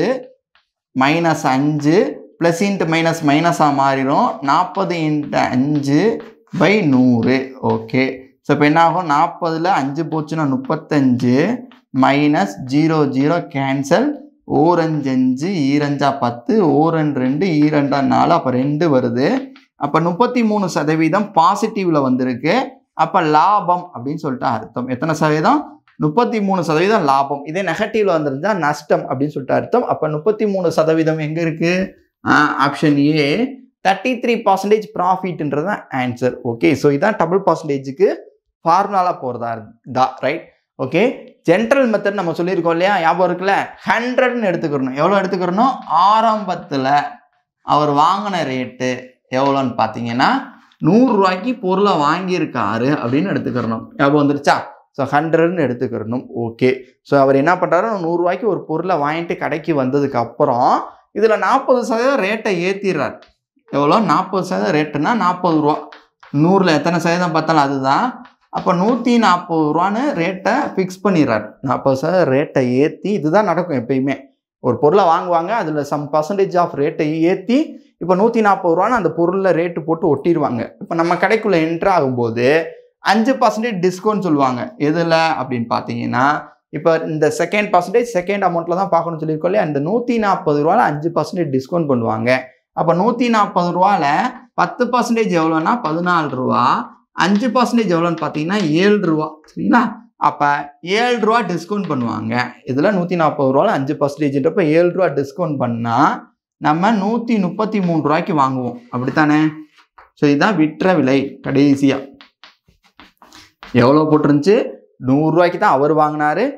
-5 ப்ளஸ் இன்ட்டு மைனஸாக மாறிடும். 40 × 5/100. ஓகே, ஸோ இப்போ என்ன ஆகும்? 40ல் 5 போச்சுன்னா 35 -0 0 கேன்சல், 4 5 5 2 10 4 2 2 4, அப்போ 2 வருது. அப்போ 33% பாசிட்டிவ்ல வந்திருக்கு. அப்போ லாபம் அப்படின்னு சொல்லிட்டு அர்த்தம். எத்தனை சதவீதம்? 33% லாபம். இதே நெகட்டிவ்ல வந்திருந்தா நஷ்டம் அப்படின்னு சொல்லிட்டு அர்த்தம். அப்போ 33% எங்க இருக்கு? ஆப்ஷன் ஏ 33% ப்ராஃபிட்ன்றது தான் ஆன்சர். ஓகே, ஸோ இதான் டபுள் பர்சன்டேஜுக்கு ஃபார்முலா போகிறதா இருந்தா. ரைட். ஓகே, ஜென்ரல் மெத்தட் நம்ம சொல்லியிருக்கோம் இல்லையா, ஞாபகம் இருக்குல்ல? 100ன்னு எடுத்துக்கிறணும். எவ்வளோ எடுத்துக்கிறணும்? ஆரம்பத்தில் அவர் வாங்கின ரேட்டு எவ்வளோன்னு பார்த்தீங்கன்னா 100 ரூபாய்க்கு பொருளை வாங்கியிருக்காரு அப்படின்னு எடுத்துக்கிறணும். ஞாபகம் வந்துருச்சா? ஸோ 100ன்னு எடுத்துக்கிறணும். ஓகே, ஸோ அவர் என்ன பண்ணுறாரு? 100 ரூபாய்க்கு ஒரு பொருளை வாங்கிட்டு கடைக்கு வந்ததுக்கு அப்புறம் இதில் 40% ரேட்டை ஏற்றிடுறாரு. எவ்வளோ? 40% ரேட்டுன்னா 40 ரூபா. 100ல் எத்தனை சதவீதம் பார்த்தாலும் அதுதான். அப்போ 140 ரூபான்னு ரேட்டை ஃபிக்ஸ் பண்ணிடுறாரு. 40% ரேட்டை ஏற்றி, இதுதான் நடக்கும் எப்பயுமே. ஒரு பொருளை வாங்குவாங்க, அதில் சம் பர்சன்டேஜ் ஆஃப் ரேட்டை ஏற்றி இப்போ 140 ரூபான்னு அந்த பொருளில் ரேட்டு போட்டு ஒட்டிடுவாங்க. இப்போ நம்ம கடைக்குள்ளே என்ட்ரு ஆகும்போது 5% டிஸ்கவுண்ட் சொல்லுவாங்க. எதில் அப்படின்னு பார்த்தீங்கன்னா, இப்போ இந்த செகண்ட் அமௌண்ட்டில் தான் பார்க்கணும்னு சொல்லியிருக்கோம் இல்லையா, இந்த 140 ரூபாயில் 5% டிஸ்கவுண்ட் பண்ணுவாங்க. அப்போ 140 ரூபாயில் 10% எவ்வளோன்னா 14 ரூபா, 5% எவ்வளோன்னு பார்த்தீங்கன்னா 7 ரூபா. சரிங்களா? அப்போ 7 ரூபா டிஸ்கவுண்ட் பண்ணுவாங்க. இதில் 140 ரூபாயில் 5%ன்றப்ப 7 ரூபா டிஸ்கவுண்ட் பண்ணால் நம்ம 133 ரூபாய்க்கு வாங்குவோம். அப்படித்தானே? ஸோ இதுதான் விற்ற விலை. கடைசியாக எவ்வளோ போட்டிருந்துச்சு? 100 ரூபாய்க்கு தான் அவர் வாங்கினாரு.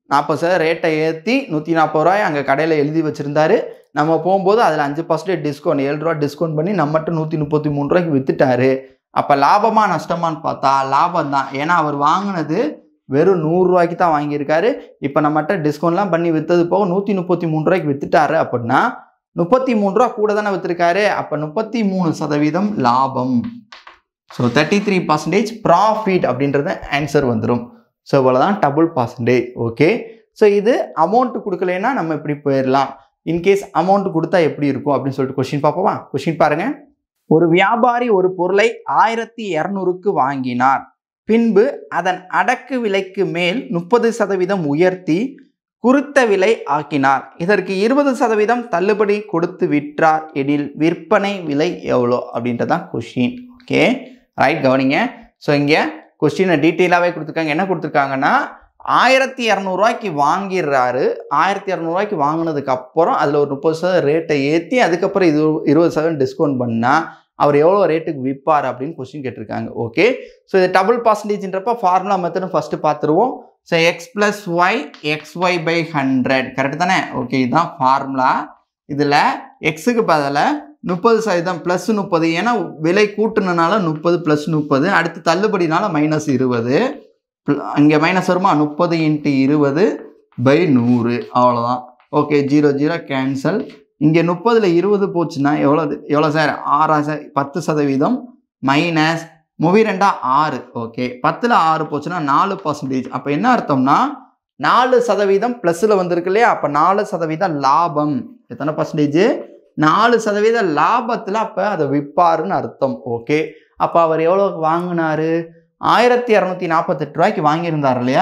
40% ரேட்டை ஏற்றி 140 ரூபாய் அங்கே கடையில் எழுதி வச்சுருந்தாரு. நம்ம போகும்போது அதில் 5% டிஸ்கவுண்ட், 7 ரூபா டிஸ்கவுண்ட் பண்ணி நம்மகிட்ட 133 ரூபாய்க்கு விற்றுட்டாரு. அப்போ லாபமா நஷ்டமானு பார்த்தா லாபம் தான். ஏன்னா அவர் வாங்கினது வெறும் 100 ரூபாய்க்கு தான் வாங்கியிருக்காரு. இப்போ நம்மகிட்ட டிஸ்கவுண்ட்லாம் பண்ணி விற்றது போக 133 ரூபாய்க்கு விற்றுட்டாரு. அப்படின்னா 33 ரூபா கூட தானே விற்றுருக்காரு. அப்போ 33% லாபம். ஸோ 33% ப்ராஃபிட் அப்படின்றது ஆன்சர் வந்துடும். ஸோ இவ்வளோதான் டபுள் பர்சன்டேஜ். ஓகே, ஸோ இது அமௌண்ட் கொடுக்கலைன்னா நம்ம இப்படி போயிடலாம். இன்கேஸ் அமௌண்ட் கொடுத்தா எப்படி இருக்கும் அப்படின்னு சொல்லிட்டு கொஸ்டின் பார்ப்போமா? கொஸ்டின் பாருங்க. ஒரு வியாபாரி ஒரு பொருளை 1200க்கு வாங்கினார். பின்பு அதன் அடக்கு விலைக்கு மேல் 30% உயர்த்தி குறித்த விலை ஆக்கினார். இதற்கு 20% தள்ளுபடி கொடுத்து விற்றார் எனில் விற்பனை விலை எவ்வளோ அப்படின்றதான் கொஸ்டின். ஓகே ரைட், கவனிங்க. ஸோ இங்கே கொஸ்டினை டீட்டெயிலாகவே கொடுத்துருக்காங்க. என்ன கொடுத்துருக்காங்கன்னா 1200 ரூபாய்க்கு வாங்கிடுறாரு. 1200 ரூபாய்க்கு வாங்கினதுக்கு அப்புறம் அதில் ஒரு 30% ரேட்டை ஏற்றி அதுக்கப்புறம் 20% டிஸ்கவுண்ட் பண்ணால் அவர் எவ்வளோ ரேட்டுக்கு விற்பார் அப்படின்னு கொஸ்டின் கேட்டிருக்காங்க. ஓகே, ஸோ இது டபுள் பர்சன்டேஜ்ன்றப்ப ஃபார்முலா மெத்தடும் ஃபஸ்ட்டு பார்த்துருவோம். So x plus y x y by 100 correct தானே? ஓகே, இதுதான் ஃபார்முலா. இதில் எக்ஸுக்கு பதிலாக 30% ப்ளஸ் 30, ஏன்னா விலை கூட்டுனால 30 + 30, அடுத்து தள்ளுபடினால -20, இங்கே மைனஸ் வருமா? 30 × 20/100 அவ்வளோதான். Okay, 0 0 cancel. இங்கே 30ல் 20 போச்சுன்னா எவ்வளோ சார்? 6 சார். 10% மைனஸ் 32 6. ஓகே, 10ல் 6 போச்சுன்னா 4%. அப்போ என்ன அர்த்தம்னா 4% ப்ளஸில் வந்திருக்கு இல்லையா? அப்போ 4% லாபம். எத்தனை பர்சன்டேஜ்? 4% லாபத்தில் அப்போ அதை விற்பாருன்னு அர்த்தம். ஓகே, அப்போ அவர் எவ்வளோக்கு வாங்கினாரு? 1248 ரூபாய்க்கு வாங்கியிருந்தார் இல்லையா?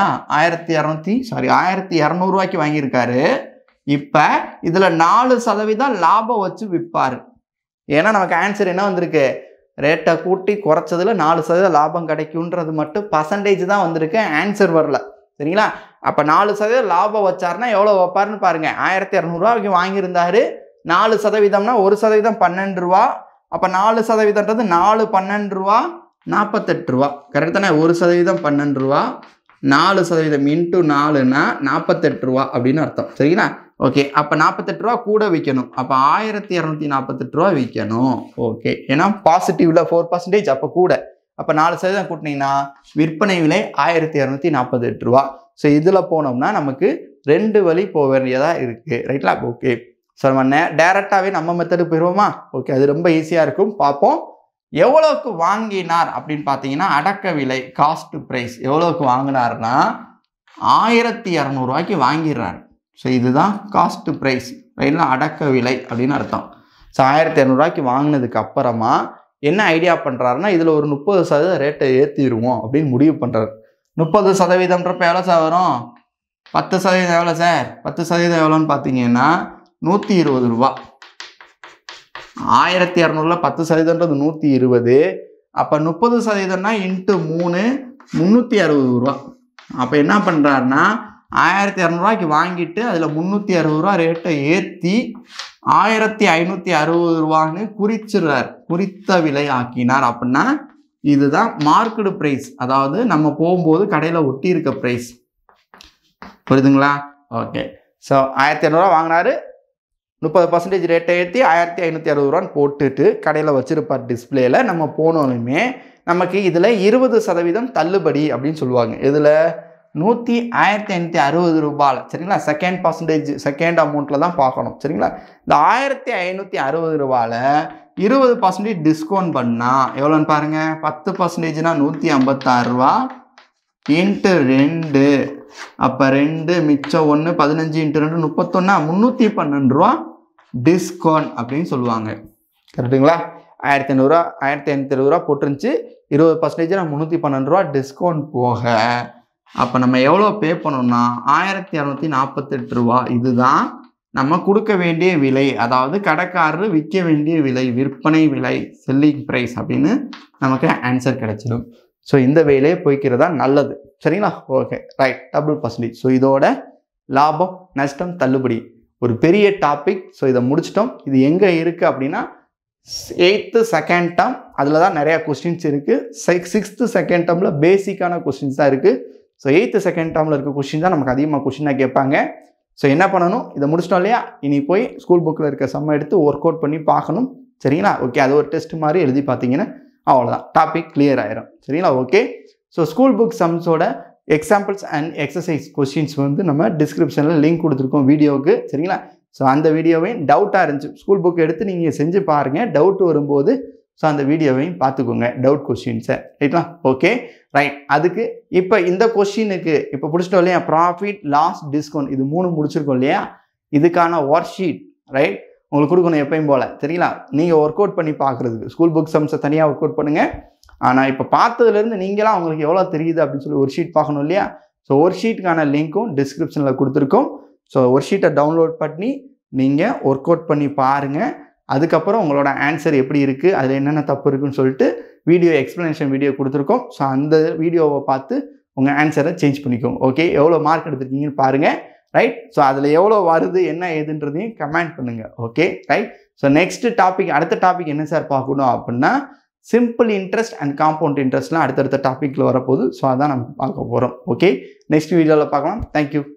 1200 ரூபாய்க்கு வாங்கியிருக்காரு. இப்போ இதில் 4% லாபம் வச்சு விற்பார். ஏன்னா நமக்கு ஆன்சர் என்ன வந்திருக்கு? ரேட்டை கூட்டி குறைச்சதில் 4% லாபம் கிடைக்குன்றது மட்டும் பர்சன்டேஜ் தான் வந்திருக்கு, ஆன்சர் வரல. சரிங்களா? அப்போ 4% லாபம் வச்சாருன்னா எவ்வளோ வைப்பாருன்னு பாருங்க. 1200 ரூபாய்க்கு வாங்கியிருந்தாரு. 4%னா 1% 12 ரூபா. அப்போ 4%ன்றது 4 12 ரூபா 48 ரூபா. கரெக்ட் தானே? 1% 12 ரூபா, 4% × 4னா 48 ரூபா அப்படின்னு அர்த்தம். சரிங்களா? ஓகே, அப்போ 48 ரூபா கூட விற்கணும். அப்போ 1248 ரூபா விற்கணும். ஓகே, ஏன்னா பாசிட்டிவ்ல 4%, அப்போ கூட. அப்போ 4% கூட்டினீங்கன்னா விற்பனை விலை 1248 ரூபா. ஸோ இதில் போனோம்னா நமக்கு 2 வழி போக வேண்டியதாக இருக்குது. ரைட்லா? ஓகே, ஸோ நம்ம டேரெக்டாகவே நம்ம மெத்தடுக்கு போயிடுவோமா? ஓகே, அது ரொம்ப ஈஸியாக இருக்கும். பார்ப்போம். எவ்வளோக்கு வாங்கினார் அப்படின்னு பார்த்தீங்கன்னா அடக்க விலை, காஸ்ட் ப்ரைஸ் எவ்வளோக்கு வாங்கினார்னா 1200 ரூபாய்க்கு வாங்கிடுறாரு. ஸோ இதுதான் காஸ்ட் ப்ரைஸ். ரைட்லாம்? அடக்க விலை அப்படின்னு அர்த்தம். ஸோ 1200 ரூபாய்க்கு வாங்கினதுக்கு அப்புறமா என்ன ஐடியா பண்ணுறாருன்னா இதில் ஒரு 30% ரேட்டை ஏற்றிடுவோம் அப்படின்னு முடிவு பண்ணுறாரு. 30%ன்றப்ப எவ்வளோ சார் வரும்? 10% எவ்வளோ சார்? 10% எவ்வளோன்னு பார்த்தீங்கன்னா 120 ரூபா. 1200ல் 10%ன்றது 120. அப்போ 30%னா × 3 360 ரூபா. அப்போ என்ன பண்ணுறாருன்னா 1200 ரூபாய்க்கு வாங்கிட்டு அதில் 360 ரூபா ரேட்டை ஏற்றி 1560 ரூபான்னு குறிச்சிடுறார். குறித்த விலை ஆக்கினார். அப்படின்னா இதுதான் மார்க்கெட் ப்ரைஸ், அதாவது நம்ம போகும்போது கடையில் ஒட்டி இருக்க ப்ரைஸ். புரியுதுங்களா? ஓகே, ஸோ 1200 ரூபா வாங்கினாரு. 30% ரேட்டை ஏற்றி 1560 ரூபான்னு போட்டுட்டு கடையில் வச்சுருப்பார் டிஸ்பிளேயில். நம்ம போனோன்னுமே நமக்கு இதில் 20% தள்ளுபடி அப்படின்னு சொல்லுவாங்க. இதில் 1560 ரூபாயில். சரிங்களா? செகண்ட் அமௌண்ட்டில் தான் பார்க்கணும். சரிங்களா? இந்த 1560 ரூபாயில் 20% டிஸ்கவுண்ட் பண்ணால் எவ்வளோன்னு பாருங்கள். 10%னா 156 ரூபா × 2. அப்போ 2 மிச்சம் 1 15 × 2 31, 312 ரூபா டிஸ்கவுண்ட் அப்படின்னு சொல்லுவாங்க. கரெக்டுங்களா? 1500 1560 ரூபா போட்டுருந்துச்சு. 20%னா 312 ரூபா டிஸ்கவுண்ட் போக அப்போ நம்ம எவ்வளோ பே பண்ணோம்னா 1248 ரூபா. இதுதான் நம்ம கொடுக்க வேண்டிய விலை, அதாவது கடைக்காரர் விற்க வேண்டிய விலை, விற்பனை விலை, செல்லிங் ப்ரைஸ் அப்படின்னு நமக்கு ஆன்சர் கிடைச்சிடும். ஸோ இந்த வேலையே போய்க்கிறதா நல்லது. சரிங்களா? Okay right, double percentage. So இதோட லாபம் நஷ்டம் தள்ளுபடி ஒரு பெரிய டாபிக். ஸோ இதை முடிச்சிட்டோம். இது எங்கே இருக்குது அப்படின்னா 8th செகண்ட் டேர்ம், அதில் தான் நிறையா கொஸ்டின்ஸ் இருக்குது. 6th செகண்ட் டேர்மில் பேசிக்கான கொஸ்டின்ஸ் தான் இருக்குது. ஸோ 8th செகண்ட் டேர்மில் இருக்க கொஷின் தான் நமக்கு அதிகமாக கொஷினாக கேட்பாங்க. ஸோ என்ன பண்ணணும், இதை முடிச்சிட்டோம் இல்லையா, இனி போய் ஸ்கூல் புக்கில் இருக்க சம்மை எடுத்து ஒர்க் அவுட் பண்ணி பார்க்கணும். சரிங்களா? ஓகே, அது ஒரு டெஸ்ட் மாதிரி எழுதி பார்த்தீங்கன்னா அவ்வளோதான், டாபிக் கிளியர் ஆயிரும். சரிங்களா? ஓகே, ஸோ ஸ்கூல் புக் சம்ஸோட எக்ஸாம்பிள்ஸ் அண்ட் எக்ஸசைஸ் கொஸ்டின்ஸ் வந்து நம்ம டிஸ்கிரிப்ஷனில் லிங்க் கொடுத்துருக்கோம் வீடியோவுக்கு. சரிங்களா? ஸோ அந்த வீடியோவையும் டவுட்டாக இருந்துச்சு, ஸ்கூல் புக் எடுத்து நீங்கள் செஞ்சு பாருங்கள். டவுட் வரும்போது ஸோ அந்த வீடியோவையும் பார்த்துக்கோங்க, டவுட் கொஸ்டின்ஸை. ரைட்லா? Okay, right. அதுக்கு இப்போ இந்த கொஸ்டினுக்கு இப்போ பிடிச்சிட்டோம் இல்லையா, ப்ராஃபிட் லாஸ் டிஸ்கவுண்ட், இது 3 முடிச்சிருக்கோம் இல்லையா, இதுக்கான ஒர்க் ஷீட் ரைட் உங்களுக்கு கொடுக்கணும் எப்பயும் போல். சரிங்களா? நீங்கள் ஒர்க் அவுட் பண்ணி பார்க்குறதுக்கு ஸ்கூல் புக் சம்ஸை தனியாக ஒர்க் அவுட் பண்ணுங்கள். ஆனால் இப்போ பார்த்ததுலேருந்து நீங்களாம் உங்களுக்கு எவ்வளோ தெரியுது அப்படின்னு சொல்லி ஒரு ஷீட் பார்க்கணும் இல்லையா. ஸோ ஒர்க் ஷீட்டுக்கான லிங்க்கும் டிஸ்கிரிப்ஷனில் கொடுத்துருக்கோம். ஸோ ஒர்க் ஷீட்டை டவுன்லோட் பண்ணி நீங்கள் ஒர்க் அவுட் பண்ணி பாருங்கள். அதுக்கப்புறம் உங்களோட ஆன்சர் எப்படி இருக்குது, அதில் என்னென்ன தப்பு இருக்குன்னு சொல்லிட்டு வீடியோ எக்ஸ்ப்ளனேஷன் வீடியோ கொடுத்துருக்கோம். ஸோ அந்த வீடியோவை பார்த்து உங்கள் ஆன்சரை சேஞ்ச் பண்ணிக்கோங்க. ஓகே, எவ்வளோ மார்க் எடுத்துருக்கீங்கன்னு பாருங்கள். ரைட்? ஸோ அதில் எவ்வளோ வருது என்ன ஏதுன்றதையும் கமெண்ட் பண்ணுங்கள். Okay, right. So next topic, அடுத்த டாபிக் என்ன சார் பார்க்கணும் அப்படின்னா, சிம்பிள் இன்ட்ரெஸ்ட் அண்ட் காம்பவுண்ட் இன்ட்ரெஸ்ட்லாம் அடுத்தடுத்த டாப்பிக்கில் வரப்போகுது. ஸோ அதான் நம்ம பார்க்க போகிறோம். ஓகே, நெக்ஸ்ட் வீடியோவில் பார்க்கலாம். தேங்க்யூ.